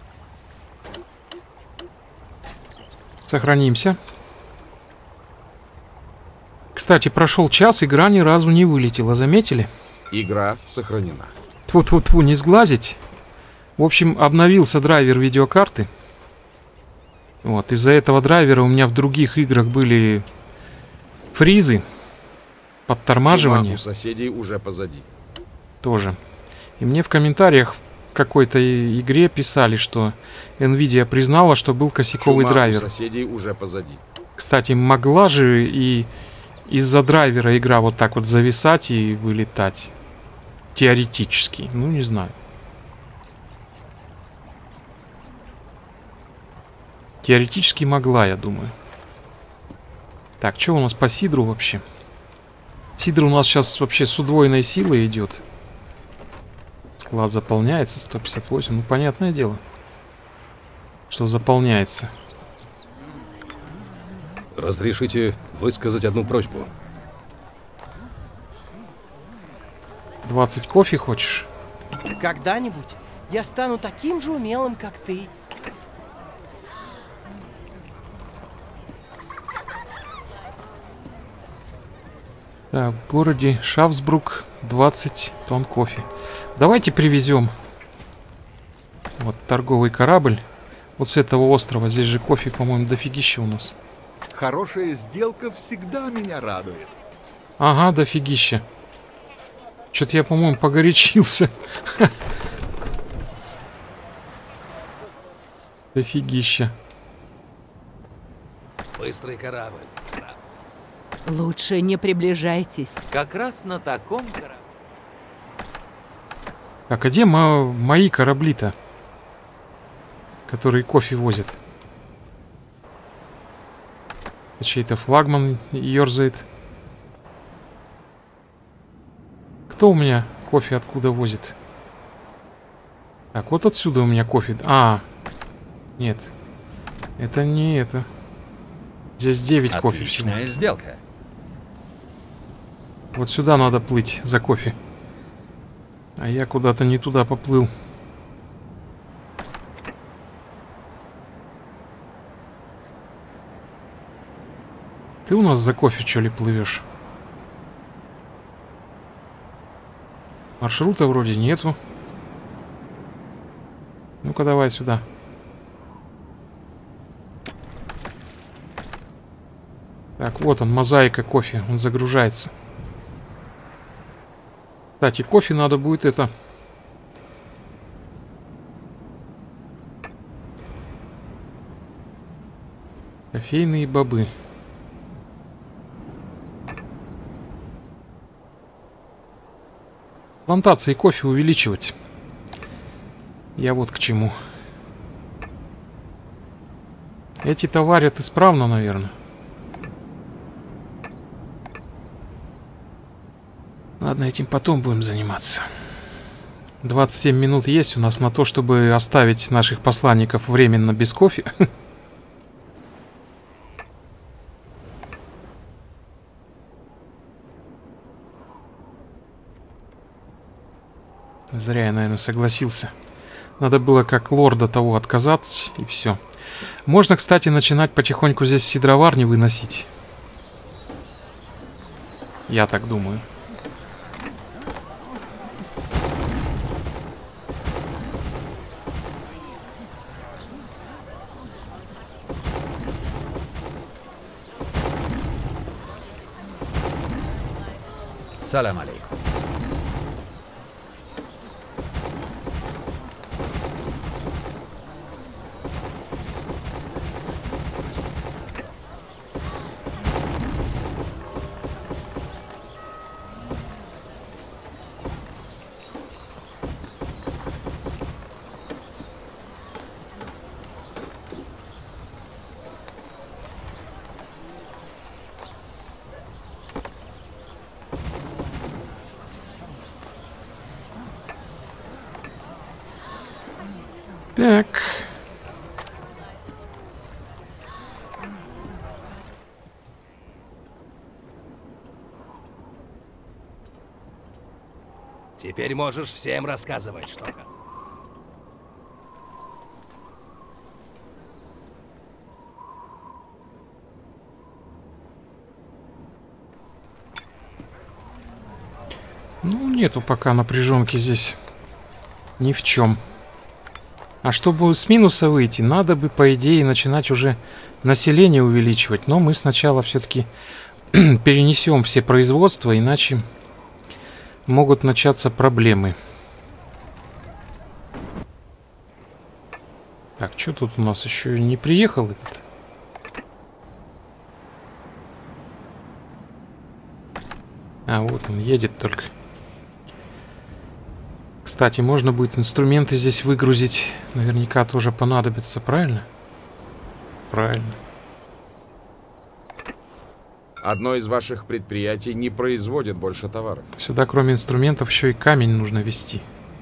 Сохранимся. Кстати, прошел час, игра ни разу не вылетела, заметили? Игра сохранена. Тьфу-тьфу-тьфу, не сглазить. В общем, обновился драйвер видеокарты. Вот, из-за этого драйвера у меня в других играх были фризы, подтормаживание. Чума у соседей уже позади. Тоже. И мне в комментариях в какой-то игре писали, что Nvidia признала, что был косяковый Чума драйвер. у соседей уже позади. Кстати, могла же и из-за драйвера игра вот так вот зависать и вылетать. Теоретически. Ну, не знаю. Теоретически могла, я думаю. Так, что у нас по сидру вообще? Сидр у нас сейчас вообще с удвоенной силой идет. Склад заполняется, сто пятьдесят восемь. Ну, понятное дело, что заполняется. Разрешите высказать одну просьбу? двадцать кофе хочешь? Когда-нибудь я стану таким же умелым, как ты. Так, в городе Шафсбрук двадцать тонн кофе. Давайте привезем. Вот торговый корабль. Вот с этого острова. Здесь же кофе, по-моему, дофигища у нас. Хорошая сделка всегда меня радует. Ага, дофигища. Что-то я, по-моему, погорячился. Дофигища. Быстрый корабль. Лучше не приближайтесь. Как раз на таком корабле. Так, а где мо мои корабли-то? Которые кофе возят. Чей-то флагман ерзает. кто у меня кофе откуда возит? Так, вот отсюда у меня кофе. А, нет. Это не это. Здесь девять кофе всего. Отличная сделка. Вот сюда надо плыть за кофе. А я куда-то не туда поплыл. Ты у нас за кофе, что ли, плывешь? Маршрута вроде нету. Ну-ка, давай сюда. Так, вот он, мозаика кофе. Он загружается. Кстати, кофе надо будет это... Кофейные бобы. Плантации кофе увеличивать. Я вот к чему. Эти-то варят исправно, наверное. Ладно, этим потом будем заниматься. двадцать семь минут есть у нас на то, чтобы оставить наших посланников временно без кофе. Зря я, наверное, согласился. Надо было как лорда того отказаться, и все. Можно, кстати, начинать потихоньку здесь сидроварни выносить. Я так думаю. Салам алейкум. Так. Теперь можешь всем рассказывать, что... Ну, нету пока напряженки здесь. Ни в чем. А чтобы с минуса выйти, надо бы, по идее, начинать уже население увеличивать. Но мы сначала все-таки перенесем все производства, иначе могут начаться проблемы. Так, что тут у нас еще не приехал этот? А, вот он едет только. Кстати, можно будет инструменты здесь выгрузить. Наверняка тоже понадобится, правильно? Правильно. Одно из ваших предприятий не производит больше товаров. Сюда, кроме инструментов, еще и камень нужно везти.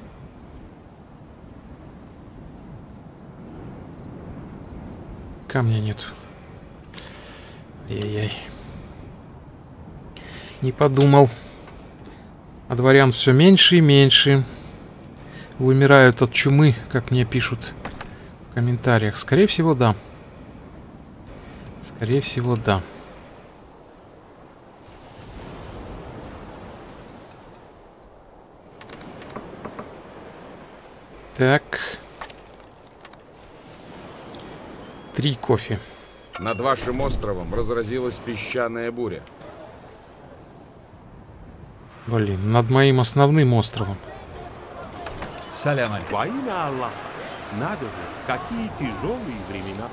Камня нет. Ай-яй-яй. Не подумал. А дворян все меньше и меньше. Вымирают от чумы, как мне пишут в комментариях. Скорее всего, да. Скорее всего, да. Так. Три кофе. Над вашим островом разразилась песчаная буря. Блин, над моим основным островом. Салям алейкум. Во имя Аллаха. Надо же, какие тяжелые времена.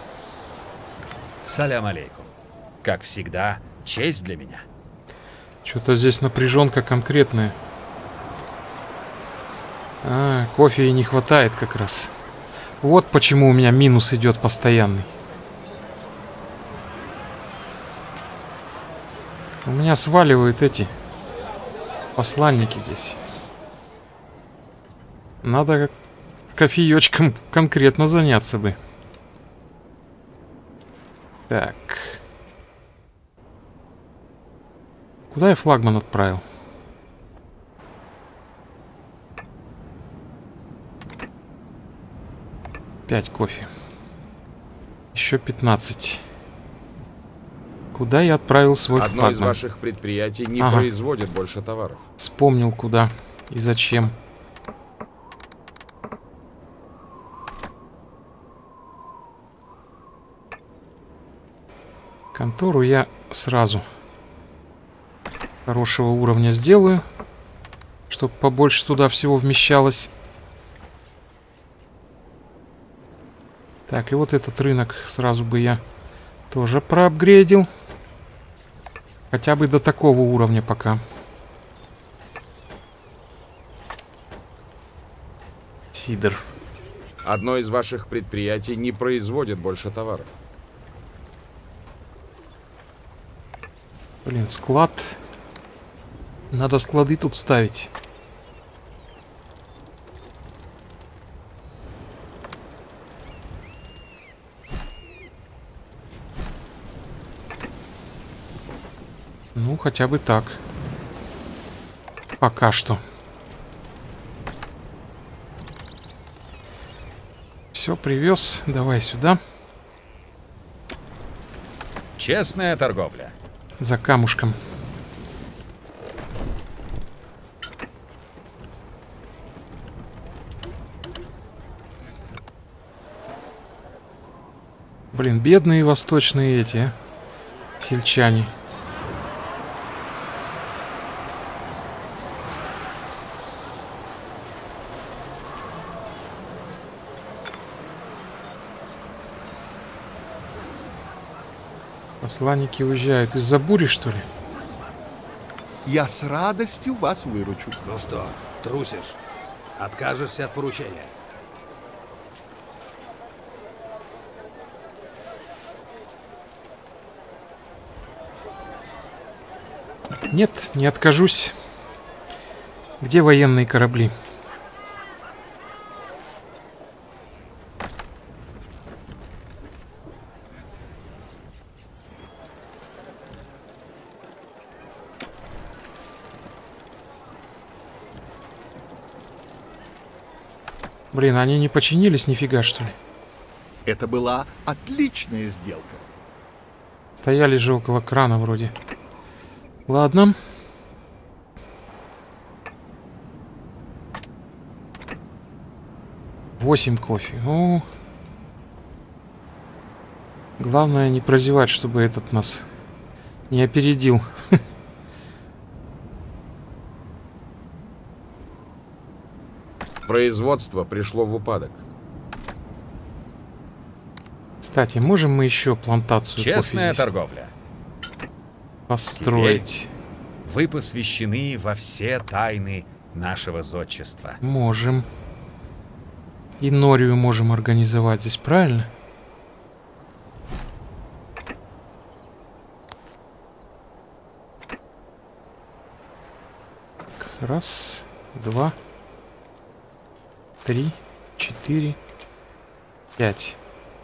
Салям алейкум. Как всегда, честь для меня. Что-то здесь напряженка конкретная. А, кофе и не хватает как раз. Вот почему у меня минус идет постоянный. У меня сваливают эти посланники здесь. Надо кофеечком конкретно заняться бы. Так. Куда я флагман отправил? Пять кофе. Еще пятнадцать. Куда я отправил свой Одно флагман? из ваших предприятий не Ага. производит больше товаров. Вспомнил, куда и зачем. Контору я сразу хорошего уровня сделаю, чтобы побольше туда всего вмещалось. Так, и вот этот рынок сразу бы я тоже проапгрейдил. Хотя бы до такого уровня пока. Сидр. Одно из ваших предприятий не производит больше товаров. Блин, склад. Надо склады тут ставить. Ну, хотя бы так. Пока что. Все, привез. Давай сюда. Честная торговля. За камушком. Блин, бедные восточные эти, а? Сельчане. Посланники уезжают из-за бури, что ли? Я с радостью вас выручу. Ну что, трусишь? Откажешься от поручения? Нет, не откажусь. Где военные корабли? Блин, они не починились нифига, что ли? Это была отличная сделка. Стояли же около крана вроде. Ладно. Восемь кофе. Ну, главное не прозевать, чтобы этот нас не опередил. Производство пришло в упадок. Кстати, можем мы еще плантацию Честная кофе здесь торговля. построить? Теперь вы посвящены во все тайны нашего зодчества. Можем. И норию можем организовать здесь, правильно? Раз, два, три, четыре, пять.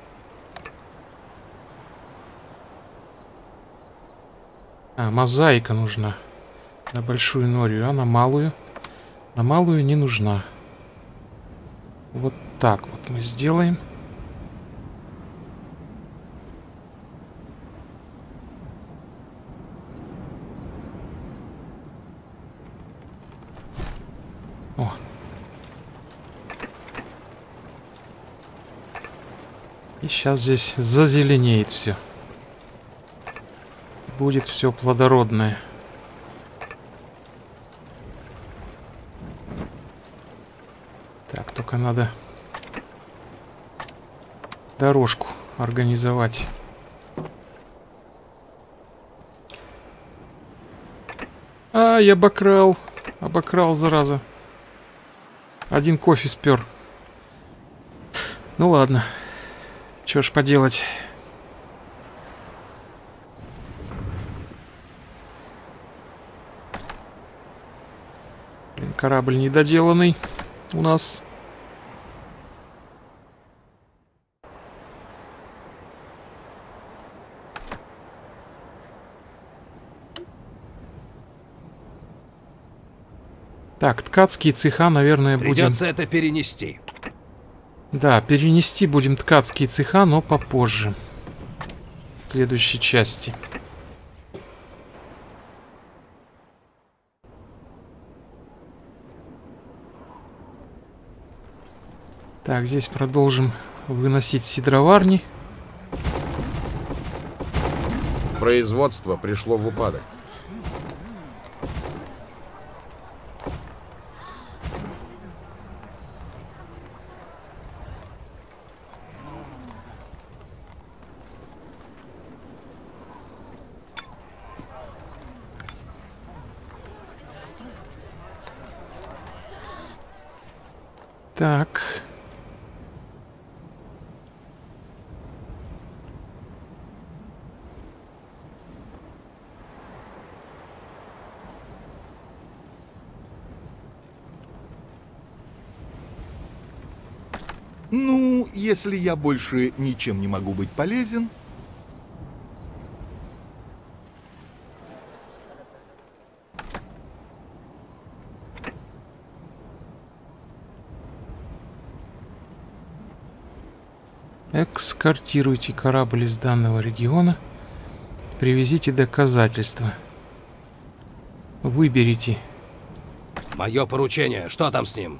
А, мозаика нужна на большую норию, а на малую? На малую не нужна. Вот так вот мы сделаем. О. И сейчас здесь зазеленеет все. Будет все плодородное. Так, только надо дорожку организовать. А, я обокрал. Обокрал, зараза. Один кофе спер. Ну ладно. Чё ж поделать. Корабль недоделанный у нас. Так, ткацкие цеха, наверное, будем... Придется это перенести. Да, перенести будем ткацкие цеха, но попозже. В следующей части. Так, здесь продолжим выносить сидроварни. Производство пришло в упадок. Так. Ну, если я больше ничем не могу быть полезен... Экскортируйте корабль из данного региона. Привезите доказательства. Выберите. Мое поручение. Что там с ним?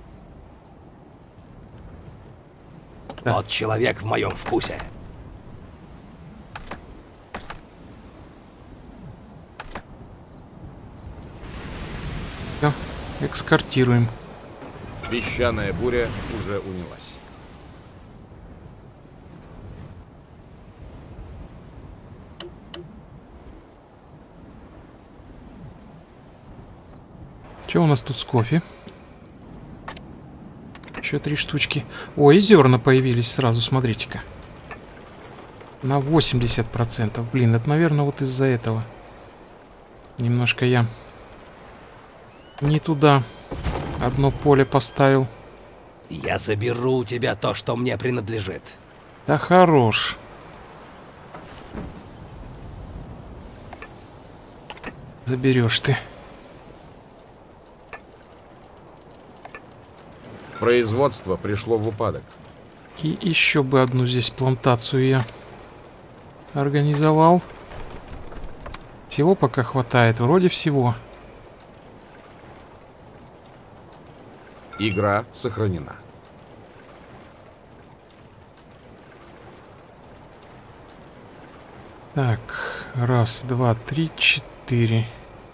Да. Вот человек в моем вкусе. Все, экскортируем. Песчаная буря уже унялась. Что у нас тут с кофе? Еще три штучки. О, и зерна появились сразу, смотрите-ка. На восемьдесят процентов. Блин, это, наверное, вот из-за этого. Немножко я не туда одно поле поставил. Я заберу у тебя то, что мне принадлежит. Да хорош. Заберешь ты. Производство пришло в упадок. И еще бы одну здесь плантацию я организовал. Всего пока хватает, вроде всего. Игра сохранена. Так, раз, два, три, четыре.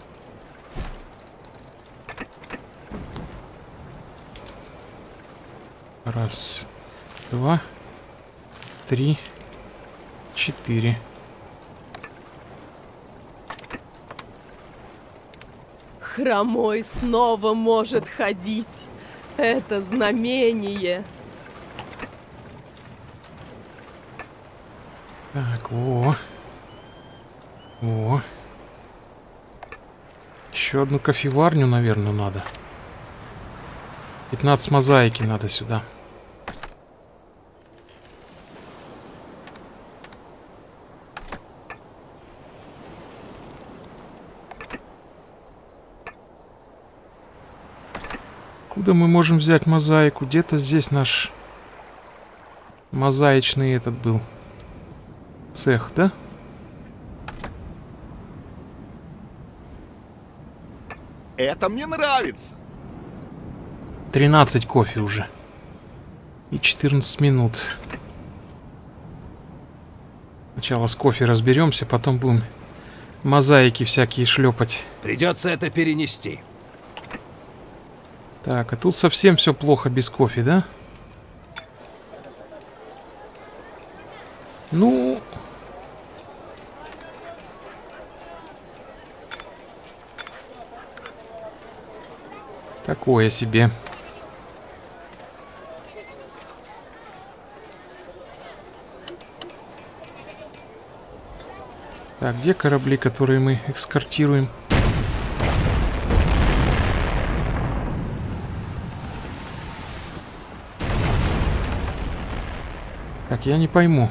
Раз, два, три, четыре. Хромой снова может ходить. Это знамение. Так, во. Во. Еще одну кофеварню, наверное, надо. пятнадцать мозаики надо сюда. Куда мы можем взять мозаику? Где-то здесь наш мозаичный этот был цех, да? Это мне нравится. тринадцать кофе уже. И четырнадцать минут. Сначала с кофе разберемся, потом будем мозаики всякие шлепать. Придется это перенести. Так, а тут совсем все плохо без кофе, да? Ну... Такое себе. Так, где корабли, которые мы экскортируем? Так, я не пойму.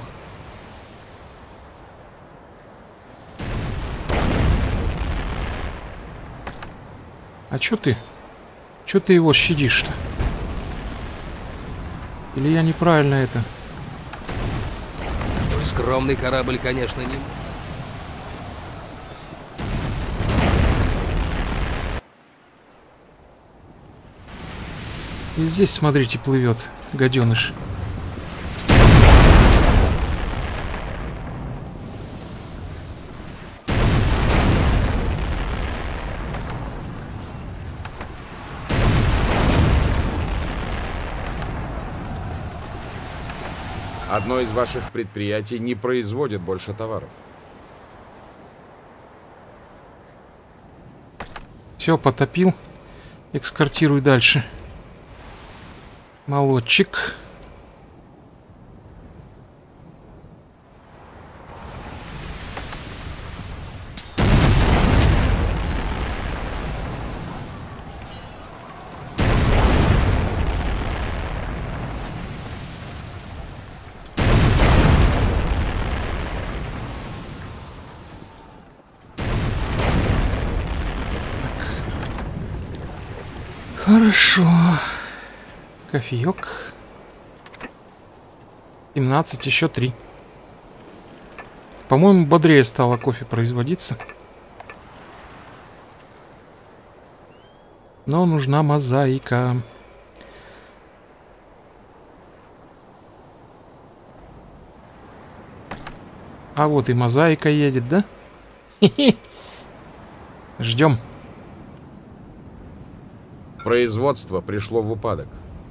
А чё ты? Чё ты его щадишь-то? Или я неправильно это? Такой скромный корабль, конечно, не... И здесь, смотрите, плывет гаденыш. Одно из ваших предприятий не производит больше товаров. Все, потопил. Экскортируй дальше. Молодчик. Хорошо. Кофеек. семнадцать, еще три. По-моему, бодрее стало кофе производиться. Но нужна мозаика. А вот и мозаика едет, да? Ждем. Производство пришло в упадок.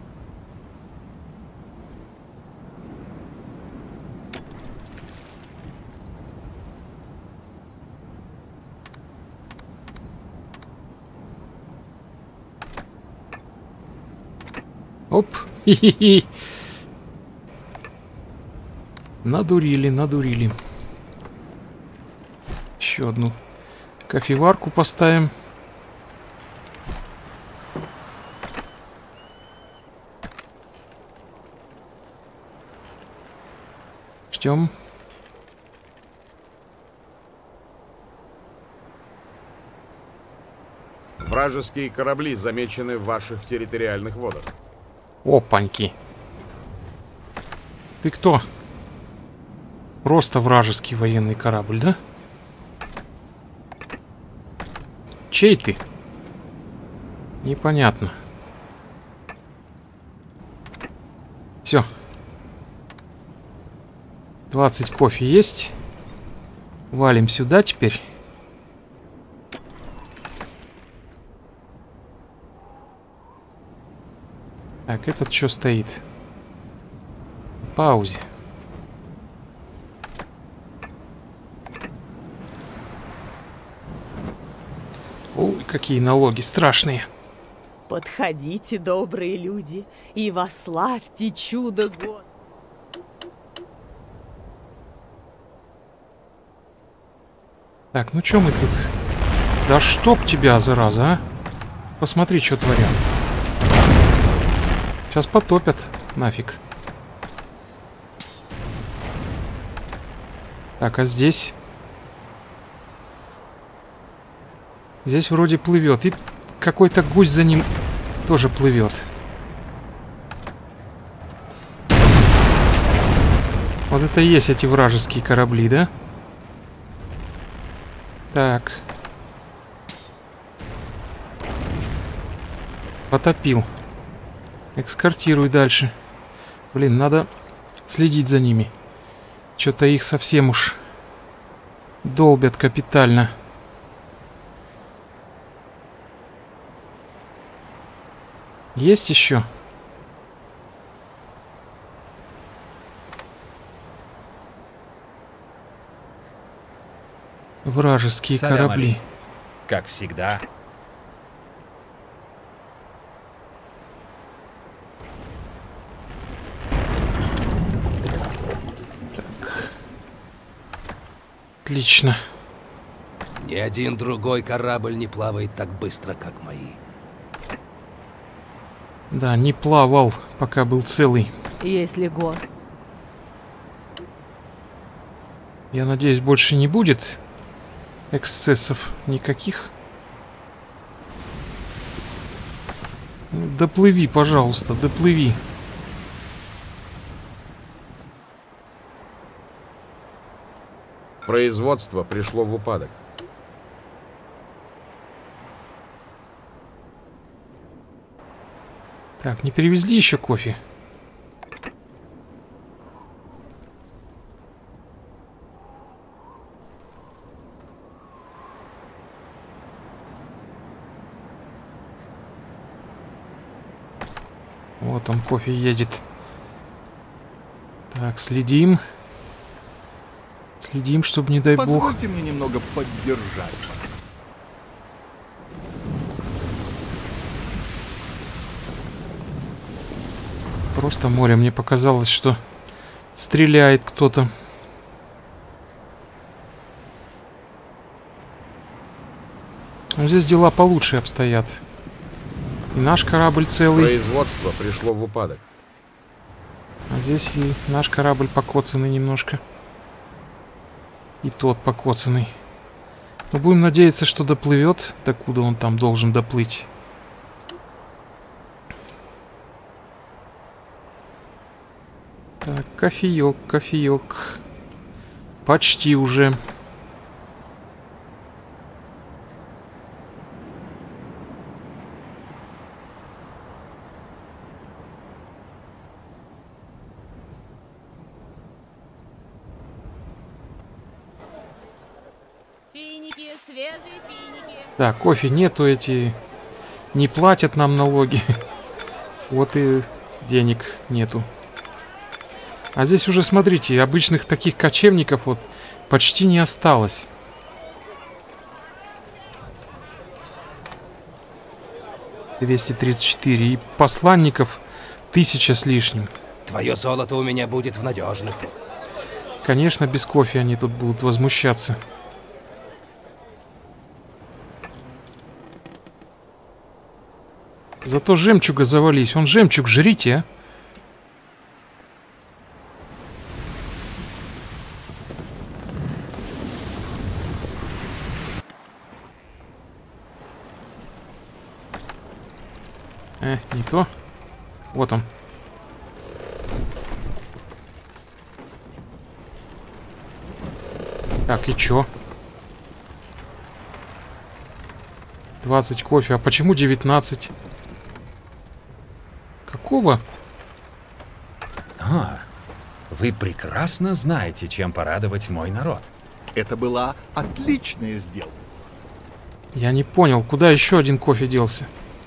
Оп. Хи-хи-хи. Надурили, надурили. Еще одну кофеварку поставим. Ждем. Вражеские корабли замечены в ваших территориальных водах. Опаньки. Ты кто? Просто вражеский военный корабль, да? Чей ты? Непонятно. Все. двадцать кофе есть. Валим сюда теперь. Так, этот что стоит? В паузе. Ой, какие налоги страшные. Подходите, добрые люди, и вославьте чудо Господа. Так, ну чё мы тут? Да чтоб тебя, зараза, а? Посмотри, что творят. Сейчас потопят, нафиг. Так, а здесь? Здесь вроде плывет. И какой-то гусь за ним тоже плывет. Вот это и есть эти вражеские корабли, да? Так. Потопил. Экскортируй дальше. Блин, надо следить за ними. Что-то их совсем уж долбят капитально. Есть еще? Вражеские Салям корабли. алейкум. Как всегда. Так. Отлично. Ни один другой корабль не плавает так быстро, как мои. Да, не плавал, пока был целый. Если Гор Я надеюсь, больше не будет эксцессов никаких. Доплыви, пожалуйста, доплыви. Производство пришло в упадок. Так, не перевезли еще кофе? Вот он, кофе едет. Так, следим. Следим, чтобы, не дай бог... Позвольте мне немного поддержать. Просто море. Мне показалось, что стреляет кто-то. Но здесь дела получше обстоят. И наш корабль целый. Производство пришло в упадок. А здесь и наш корабль покоцанный немножко. И тот покоцанный. Но будем надеяться, что доплывет. Докуда он там должен доплыть. Так, кофеек, кофеек. Почти уже. Финики, свежие финики. Так, кофе нету, эти не платят нам налоги. Вот и денег нету. А здесь уже, смотрите, обычных таких кочевников вот почти не осталось. двести тридцать четыре. И посланников тысяча с лишним. Твое золото у меня будет в надежных. Конечно, без кофе они тут будут возмущаться. Зато жемчуга завались. Он жемчуг жрите, а. Э, не то. Вот он. Так, и чё? двадцать кофе. А почему девятнадцать? Какого? А, вы прекрасно знаете, чем порадовать мой народ. Это была отличная сделка. Я не понял, куда еще один кофе делся?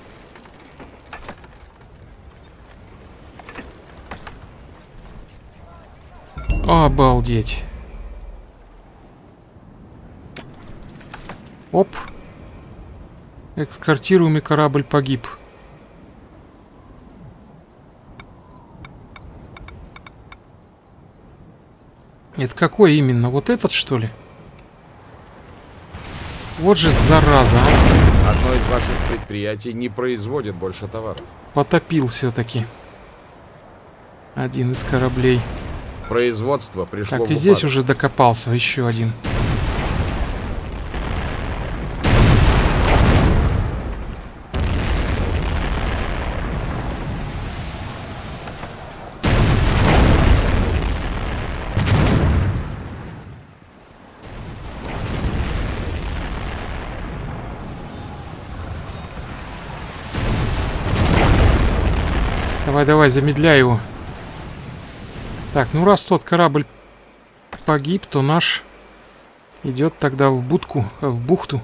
Обалдеть. Оп. Экскортируемый корабль погиб. Это какой именно? Вот этот, что ли? Вот же зараза, а. Одно из ваших предприятий не производит больше товаров. Потопил все-таки один из кораблей. Производство пришло Так, в и здесь упадок. уже докопался еще один. Давай, давай, замедляй его. Так, ну раз тот корабль погиб, то наш идет тогда в будку, в бухту.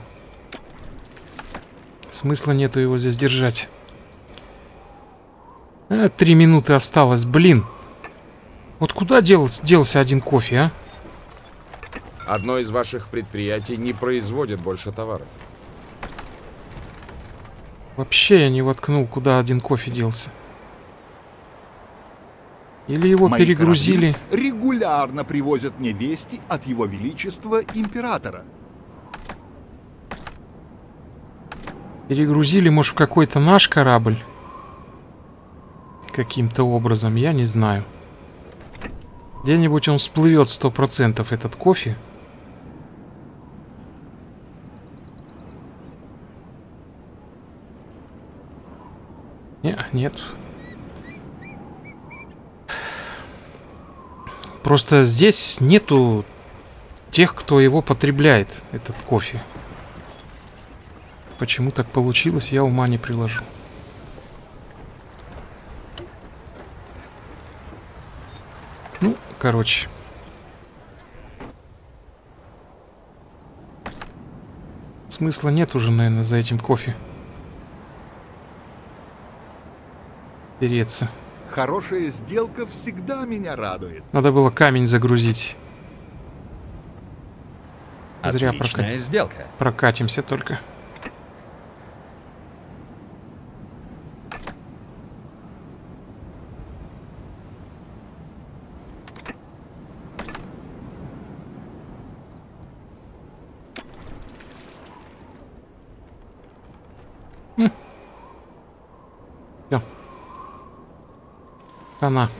Смысла нету его здесь держать. А, три минуты осталось, блин. Вот куда делся, делся один кофе, а? Одно из ваших предприятий не производит больше товаров. Вообще я не воткнул, куда один кофе делся. Или его Мои перегрузили. корабли регулярно привозят мне вести от Его Величества Императора. Перегрузили, может, в какой-то наш корабль? Каким-то образом, я не знаю. Где-нибудь он всплывет сто процентов, этот кофе. Не, нет. Просто здесь нету тех, кто его потребляет, этот кофе. Почему так получилось, я ума не приложу. Ну, короче. Смысла нет уже, наверное, за этим кофе переться. Хорошая сделка всегда меня радует. Надо было камень загрузить. Зря Отличная прокат... сделка. прокатимся только. Хм. Всё. Она.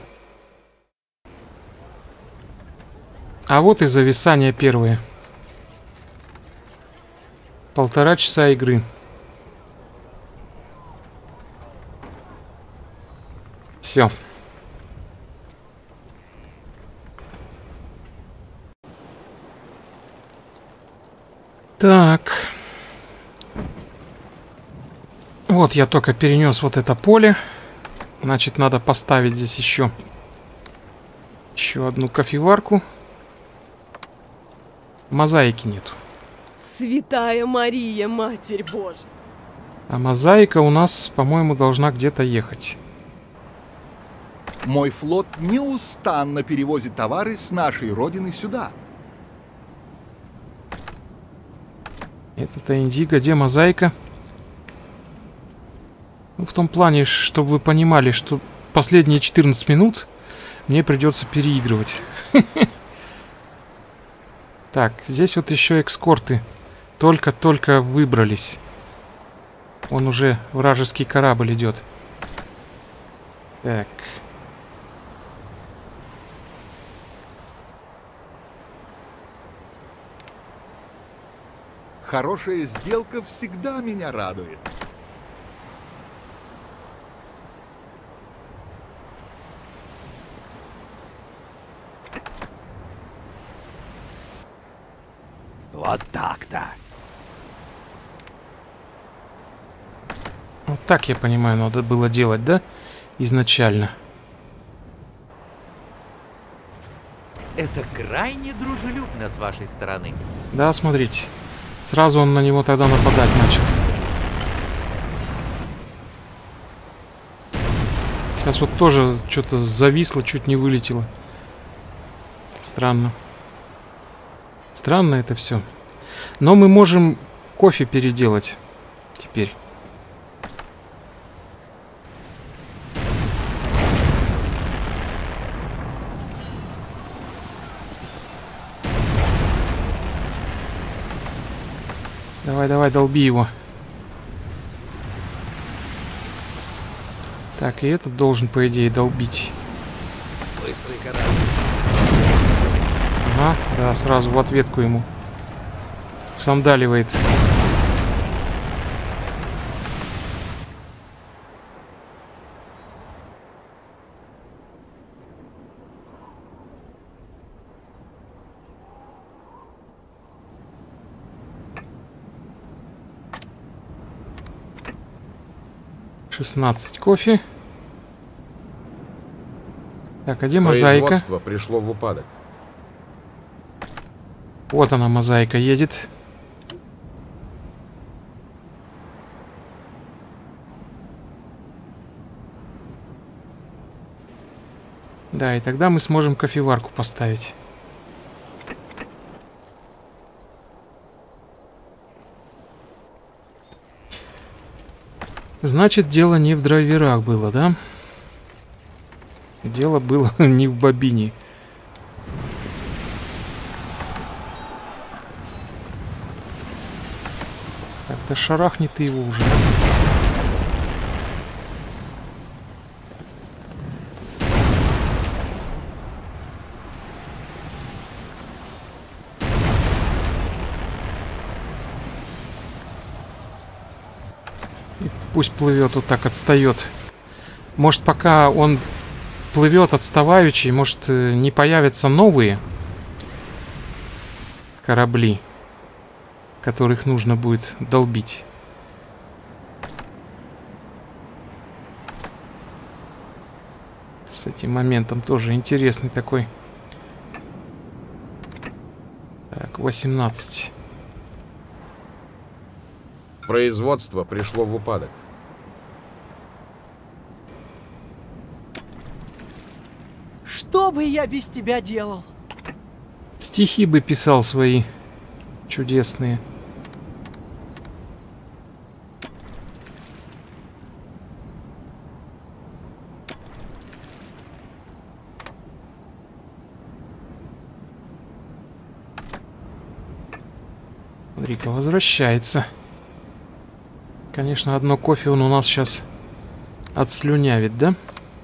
А вот и зависание первое. Полтора часа игры. Все. Так. Вот я только перенес вот это поле. Значит, надо поставить здесь еще еще одну кофеварку. Мозаики нету. Святая Мария, Матерь Божья. А мозаика у нас, по-моему, должна где-то ехать. Мой флот неустанно перевозит товары с нашей родины сюда. Это-то Индиго, где мозаика? Ну, в том плане, чтобы вы понимали, что последние четырнадцать минут мне придется переигрывать. Так, здесь вот еще экскорты. Только-только выбрались. Он уже вражеский корабль идет. Так. Хорошая сделка всегда меня радует. Вот так-то. Вот так, я понимаю, надо было делать, да? Изначально. Это крайне дружелюбно с вашей стороны. Да, смотрите. Сразу он на него тогда нападать начал. Сейчас вот тоже что-то зависло, чуть не вылетело. Странно. Странно это все. Но мы можем кофе переделать теперь. Давай, давай, долби его. Так, и этот должен, по идее, долбить. Быстрый корабль. Ага, да, сразу в ответку ему. Сандаливает. шестнадцать кофе. Так, а где мозаика? Производство пришло в упадок. Вот она, мозаика, едет. Да, и тогда мы сможем кофеварку поставить. Значит, дело не в драйверах было, да? Дело было не в бобине. Так, да шарахни ты его уже. И пусть плывет, вот так отстает. Может, пока он плывет отставающий, может, не появятся новые корабли, которых нужно будет долбить. С этим моментом тоже интересный такой. Так, восемнадцать. Производство пришло в упадок. Что бы я без тебя делал? Стихи бы писал свои чудесные. Рика возвращается. Конечно, одно кофе он у нас сейчас отслюнявит, да?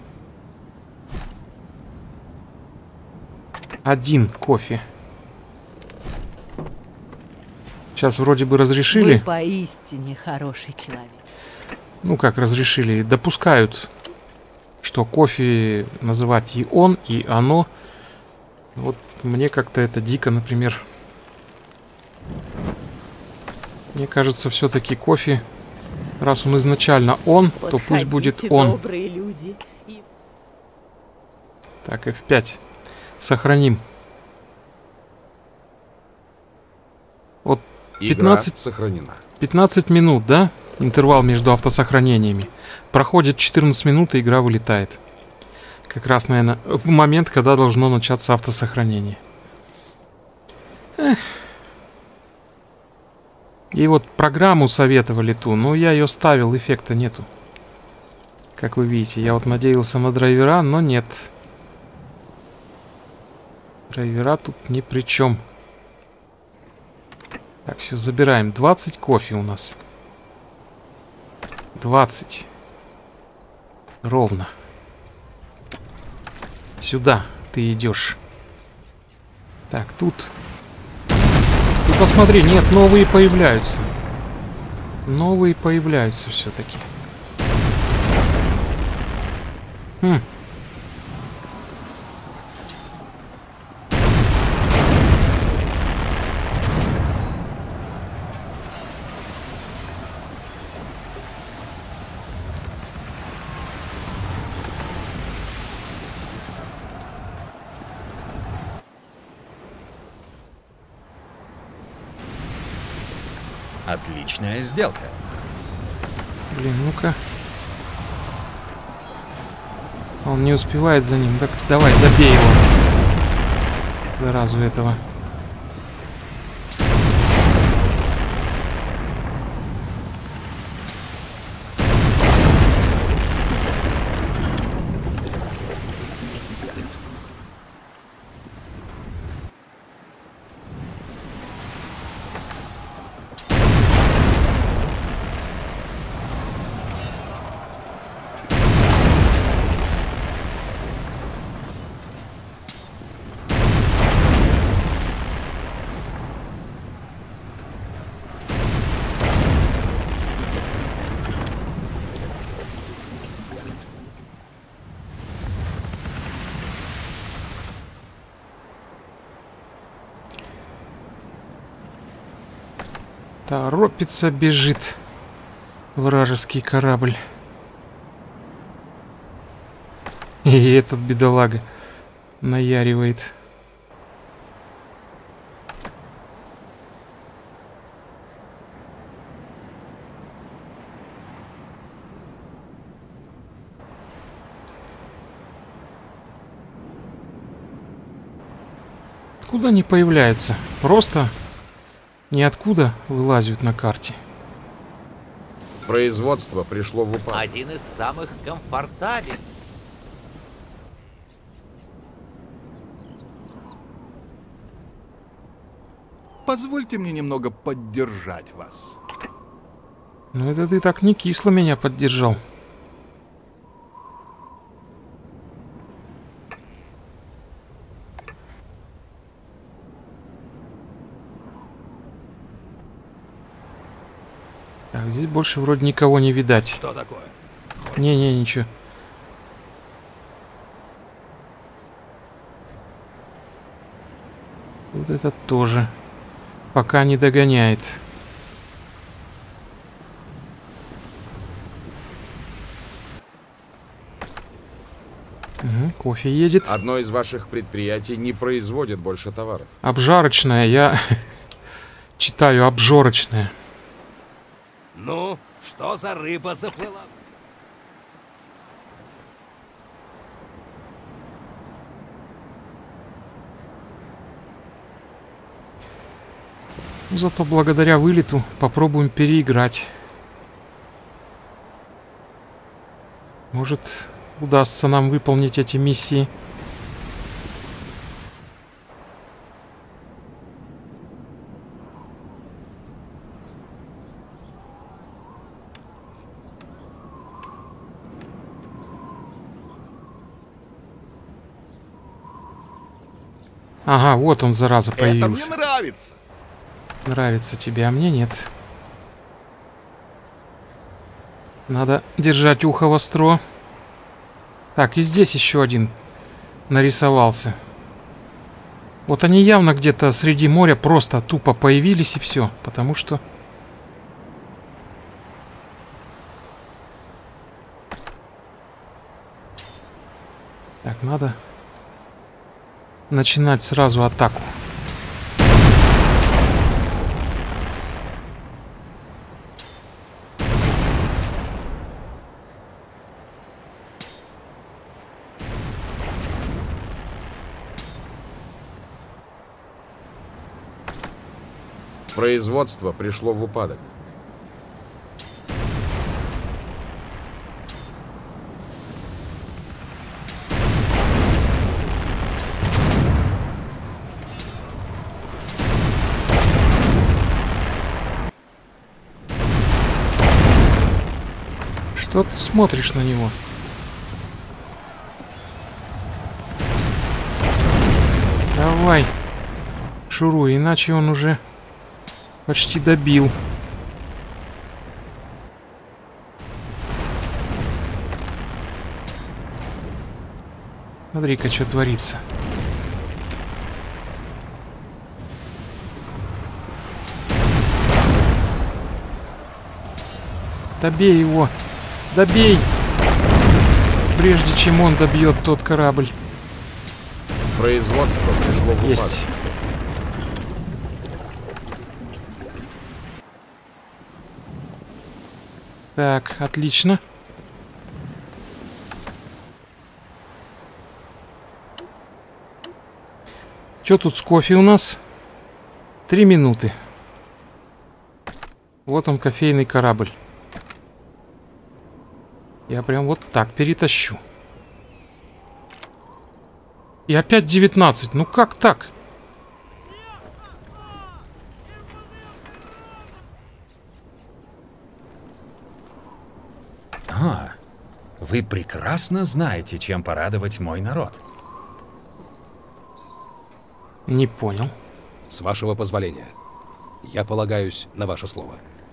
Один кофе. Сейчас вроде бы разрешили. Вы поистине хороший человек. Ну как разрешили? Допускают, что кофе называть и он, и оно. Вот мне как-то это дико, например. Мне кажется, все-таки кофе, раз он изначально он, то пусть будет он. Добрые люди. И... Так, эф пять. Сохраним. Вот пятнадцать, сохранена. пятнадцать минут, да? Интервал между автосохранениями. Проходит четырнадцать минут, и игра вылетает. Как раз, наверное, в момент, когда должно начаться автосохранение. Эх. И вот программу советовали ту, но я ее ставил, эффекта нету. Как вы видите, я вот надеялся на драйвера, но нет. Драйвера тут ни при чем. Так, все, забираем. двадцать кофе у нас. двадцать. Ровно. Сюда ты идешь. Так, тут... Ты посмотри, нет, новые появляются. Новые появляются все-таки. Хм. Отличная сделка. Блин, ну-ка. Он не успевает за ним. Так давай, добей его. Заразу этого. Торопится, бежит вражеский корабль. И этот бедолага наяривает. Откуда они появляются? Просто... Ниоткуда вылазят на карте. Производство пришло в упадок. Один из самых комфортабельных. Позвольте мне немного поддержать вас. Ну это ты так не кисло меня поддержал. Здесь больше вроде никого не видать. Что такое? Не-не, ничего. Вот это тоже. Пока не догоняет. Угу, кофе едет. Одно из ваших предприятий не производит больше товаров. Обжарочная, я читаю обжорочная. Ну, что за рыба заплыла? Зато благодаря вылету попробуем переиграть. Может, удастся нам выполнить эти миссии. Ага, вот он, зараза, появился. Это мне нравится. Нравится тебе, а мне нет. Надо держать ухо востро. Так, и здесь еще один нарисовался. Вот они явно где-то среди моря просто тупо появились и все. Потому что... Так, надо начинать сразу атаку. Производство пришло в упадок. Что ты смотришь на него? Давай, шуруй, иначе он уже почти добил. Смотри-ка, что творится. Добей его! Добей! Прежде чем он добьет тот корабль. Производство пришло в упадок. Есть. Так, отлично. Что тут с кофе у нас? Три минуты. Вот он, кофейный корабль. Я прям вот так перетащу. И опять девятнадцать. Ну как так? А, вы прекрасно знаете, чем порадовать мой народ. Не понял. С вашего позволения. Я полагаюсь на ваше слово.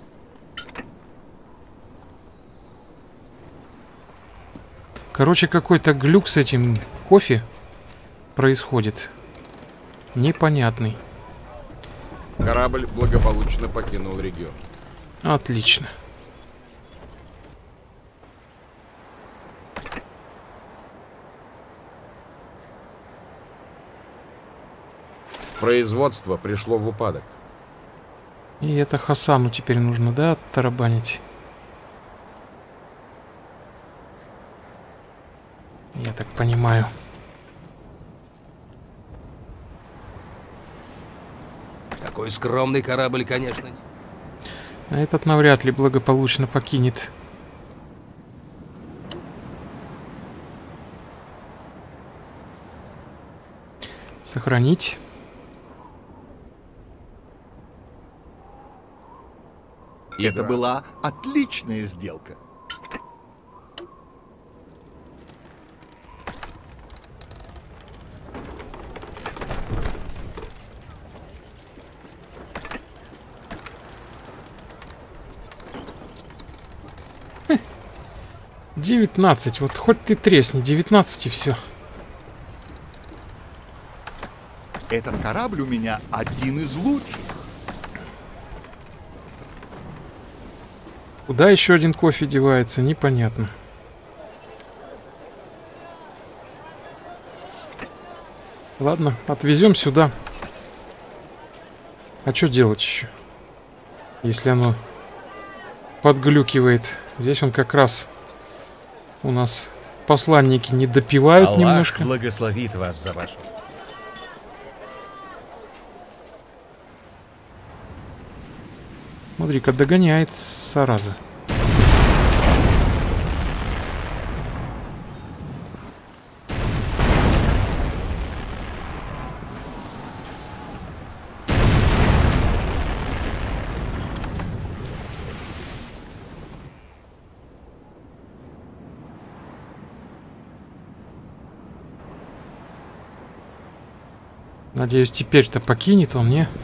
Короче, какой-то глюк с этим кофе происходит. Непонятный. Корабль благополучно покинул регион. Отлично. Производство пришло в упадок. И это Хасану теперь нужно, да, тарабанить? Я так понимаю. Такой скромный корабль, конечно, не... А этот навряд ли благополучно покинет. Сохранить. Это была отличная сделка. девятнадцать. Вот хоть ты тресни. девятнадцать и все. Этот корабль у меня один из лучших. Куда еще один кофе девается, непонятно. Ладно, отвезем сюда. А что делать еще? Если оно подглюкивает. Здесь он как раз у нас посланники не допивают Аллах немножко. Благословит вас за вашу. Смотри-ка, догоняет зараза. Надеюсь, теперь-то покинет он, не?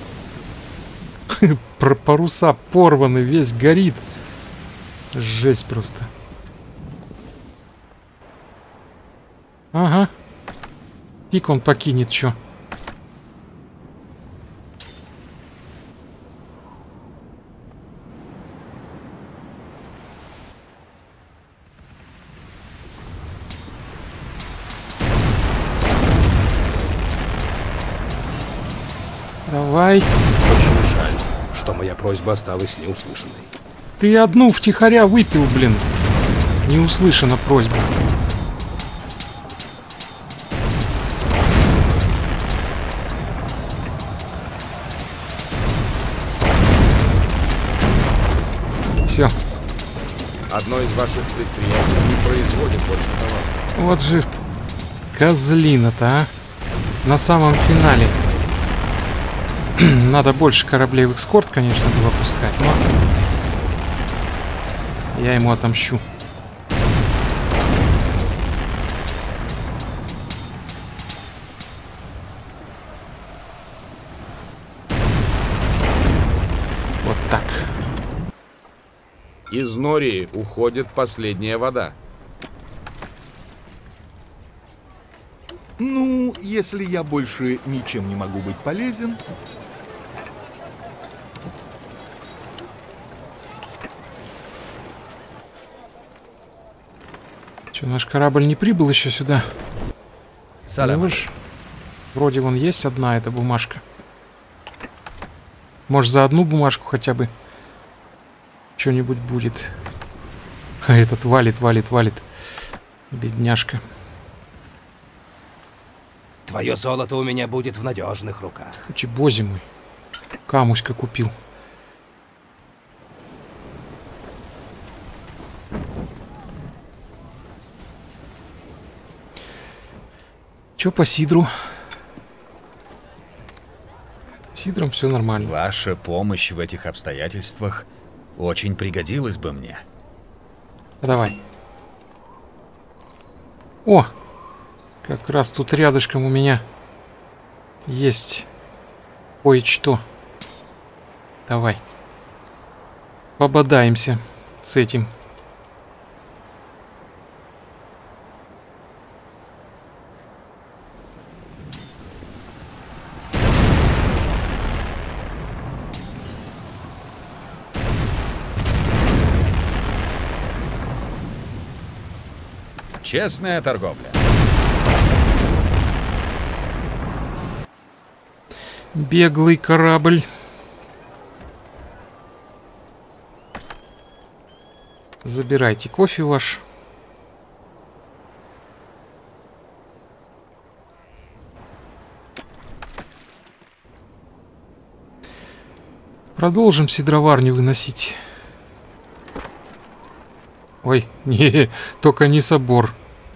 Паруса порваны, весь горит. Жесть просто. Ага. Фиг он покинет, чё. Давай. Очень жаль, что моя просьба осталась неуслышанной. Ты одну втихаря выпил, блин. Не услышана просьба. Все. Одно из ваших предприятий не производит больше товара. Вот же козлина-то, а. На самом финале. Надо больше кораблей в экскорт, конечно, было пускать, но я ему отомщу. Вот так. Из Нории уходит последняя вода. Ну, если я больше ничем не могу быть полезен... Че, наш корабль не прибыл еще сюда? Салям. Ну уж, вроде вон есть одна эта бумажка. Может, за одну бумажку хотя бы что-нибудь будет. А этот валит, валит, валит. Бедняжка. Твое золото у меня будет в надежных руках. Чебози мой. Камуська купил. Чё по Сидру? С Сидром все нормально. Ваша помощь в этих обстоятельствах очень пригодилась бы мне. Давай. О! Как раз тут рядышком у меня есть кое-что. Давай. Пободаемся с этим. Честная торговля. Беглый корабль. Забирайте кофе ваш. Продолжим сидроварню выносить. Ой, не, только не собор.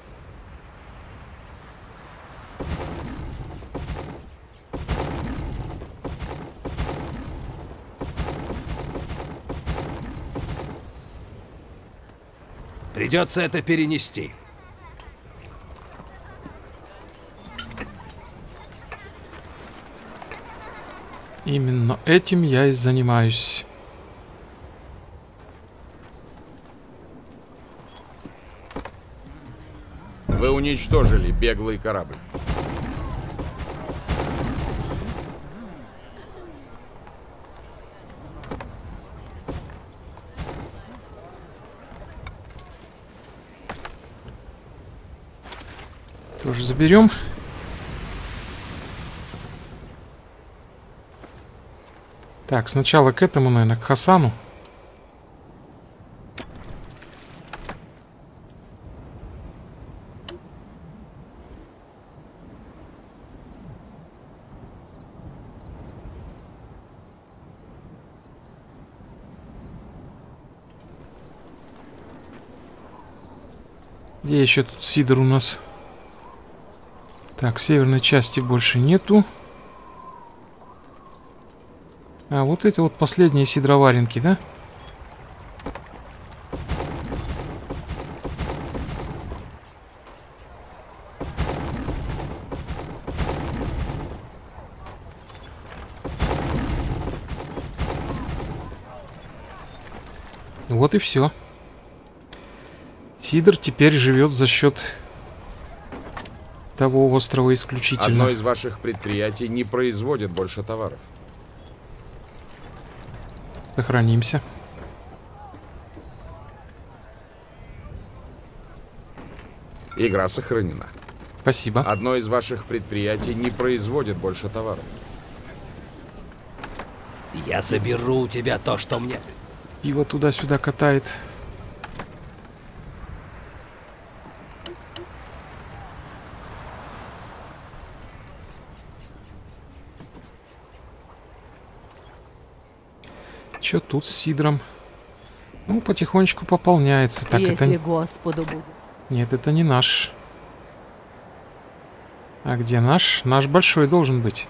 Придется это перенести. Именно этим я и занимаюсь. Вы уничтожили беглый корабль. Тоже заберем. Так, сначала к этому, наверное, к Хасану. Где еще тут сидр у нас? Так, в северной части больше нету. А вот это вот последние сидроваренки, да? Вот и все. Сидр теперь живет за счет того острова исключительно. Одно из ваших предприятий не производит больше товаров. Сохранимся. Игра сохранена. Спасибо. Одно из ваших предприятий не производит больше товаров. Я заберу у тебя то, что мне... Его туда-сюда катает. Что тут с сидром? Ну, потихонечку пополняется. Так, Если это... Господу будет. Нет, это не наш. А где наш? Наш большой должен быть.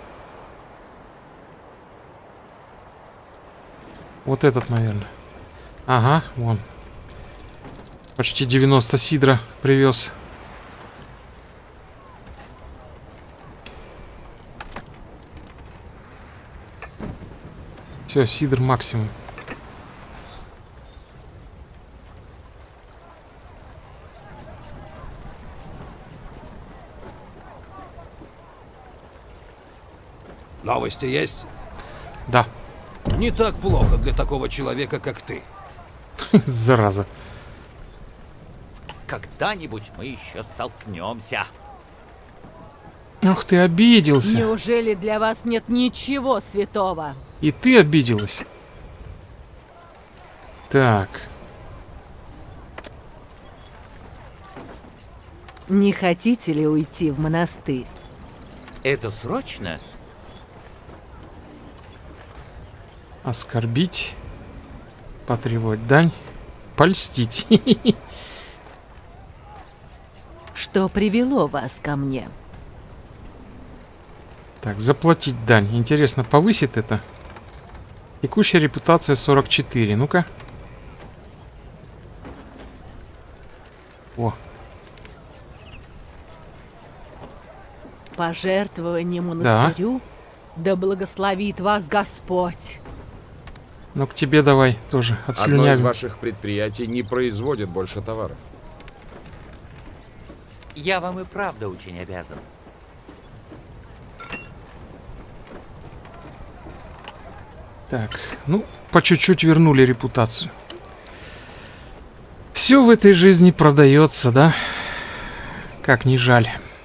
Вот этот, наверное. Ага, вон. Почти девяносто сидра привез. Все, сидр максимум. Новости есть? Да. Не так плохо для такого человека, как ты. Зараза. Когда-нибудь мы еще столкнемся. Ах ты, обиделся. Неужели для вас нет ничего святого? И ты обиделась. Так. Не хотите ли уйти в монастырь? Это срочно? Оскорбить. Потребовать дань. Польстить. Что привело вас ко мне? Так, заплатить дань. Интересно, повысит это? Текущая репутация сорок четыре. Ну-ка. О. Пожертвование монастырю? Да. Да благословит вас Господь. Ну, к тебе давай тоже отслюнявим. Одно из ваших предприятий не производит больше товаров. Я вам и правда очень обязан. Так, ну, по чуть-чуть вернули репутацию. Все в этой жизни продается, да? Как ни жаль.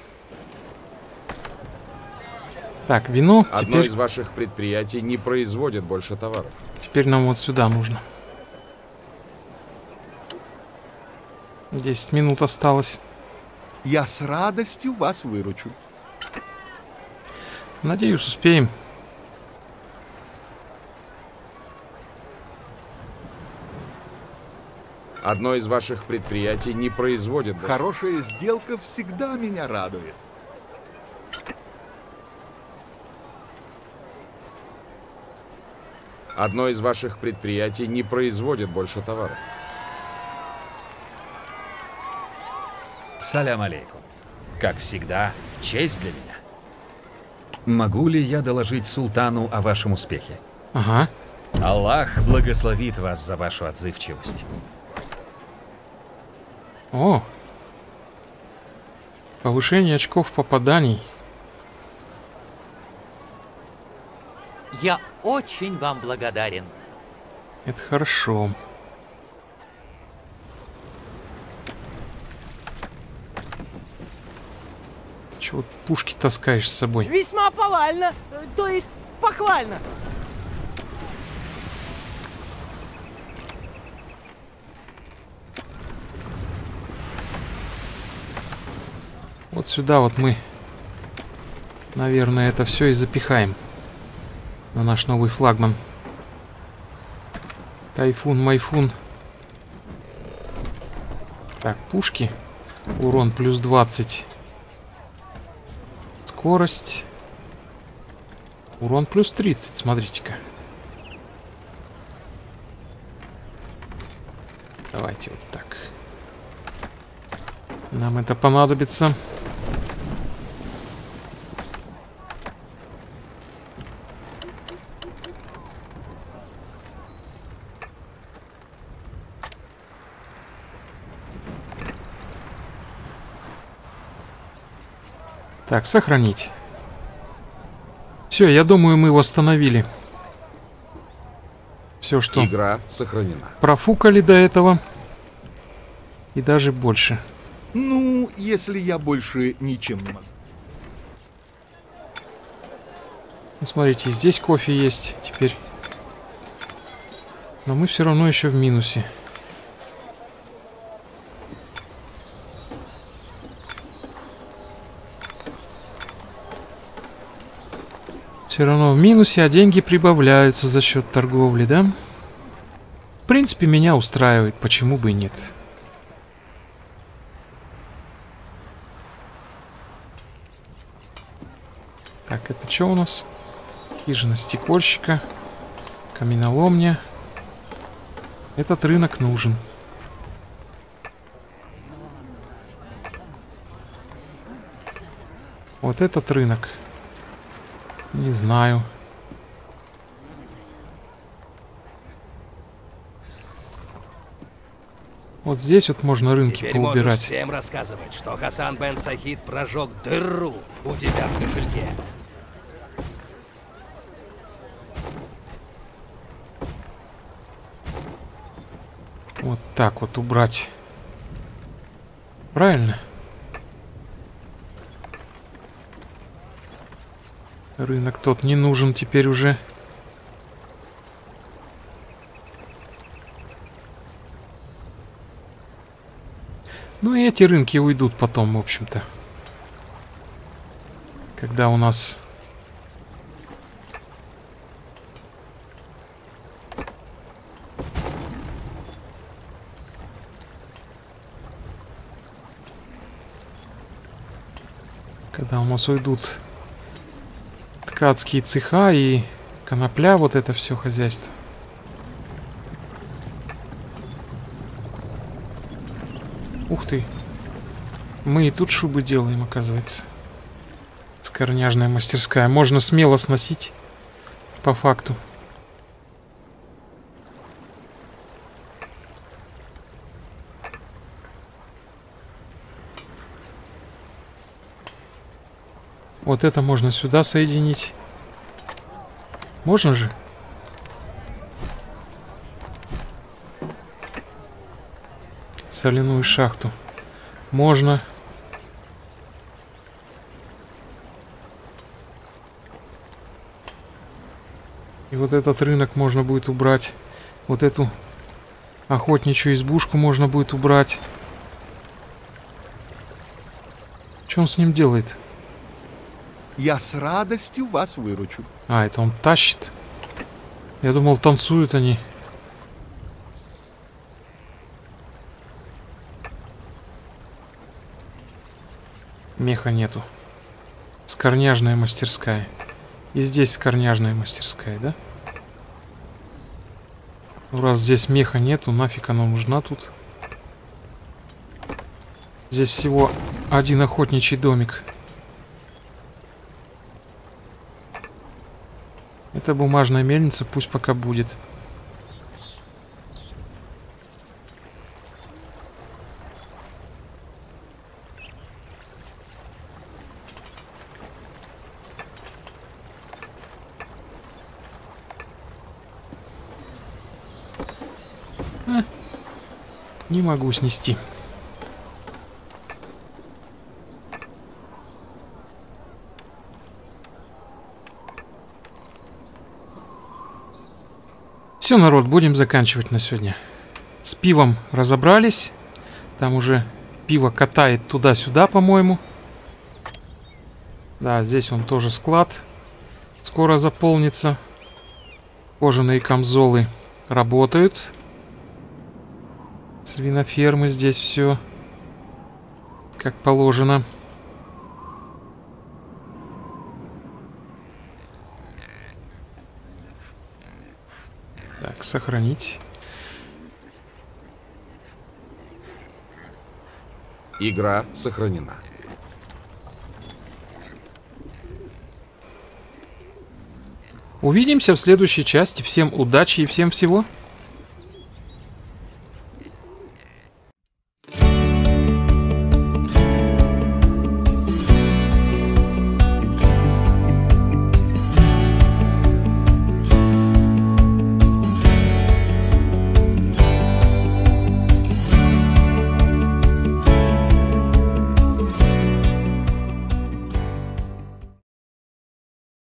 Так, вино. Одно теперь... из ваших предприятий не производит больше товаров. Теперь нам вот сюда нужно. десять минут осталось. Я с радостью вас выручу. Надеюсь, успеем. Одно из ваших предприятий не производит... Хорошая сделка всегда меня радует. Одно из ваших предприятий не производит больше товаров. Салям алейкум. Как всегда, честь для меня. Могу ли я доложить султану о вашем успехе? Ага. Аллах благословит вас за вашу отзывчивость. О. Повышение очков попаданий. Я очень вам благодарен. Это хорошо. Ты чего пушки таскаешь с собой? Весьма повально, э, то есть похвально. Вот сюда вот мы, наверное, это все и запихаем на наш новый флагман. Тайфун, Майфун. Так, пушки. Урон плюс двадцать. Скорость. Урон плюс тридцать, смотрите-ка. Давайте вот так. Нам это понадобится. Так, сохранить. Все, я думаю, мы восстановили все, что игра сохранена. Профукали до этого. И даже больше. Ну, если я больше ничем не могу. Ну, смотрите, здесь кофе есть теперь. Но мы все равно еще в минусе. Все равно в минусе, а деньги прибавляются за счет торговли, да? В принципе, меня устраивает, почему бы и нет. Так, это что у нас? Хижина стекольщика, каменоломня. Этот рынок нужен. Вот этот рынок. Не знаю. Вот здесь вот можно рынки Теперь поубирать. можешь всем рассказывать, что Хасан бен Сахид прожег дыру у тебя в кошельке. Вот так вот убрать. Правильно? Рынок тот не нужен теперь уже. Ну и эти рынки уйдут потом, в общем-то. Когда у нас... Когда у нас уйдут ткацкие цеха и конопля, вот это все хозяйство. Ух ты. Мы и тут шубы делаем, оказывается. Скорняжная мастерская. Можно смело сносить по факту. Вот это можно сюда соединить. Можно же? Соляную шахту. Можно. И вот этот рынок можно будет убрать. Вот эту охотничью избушку можно будет убрать. Что он с ним делает? Я с радостью вас выручу. А, это он тащит. Я думал, танцуют они. Меха нету. Скорняжная мастерская. И здесь скорняжная мастерская, да? Ну, раз здесь меха нету, нафиг она нужна тут? Здесь всего один охотничий домик. Это бумажная мельница, пусть пока будет. Не могу снести. Все, народ, будем заканчивать на сегодня. С пивом разобрались. Там уже пиво катает туда-сюда, по-моему. Да, здесь вон тоже склад. Скоро заполнится. Кожаные камзолы работают. Свинофермы здесь все как положено. Так, сохранить. Игра сохранена. Увидимся в следующей части. Всем удачи и всем всего.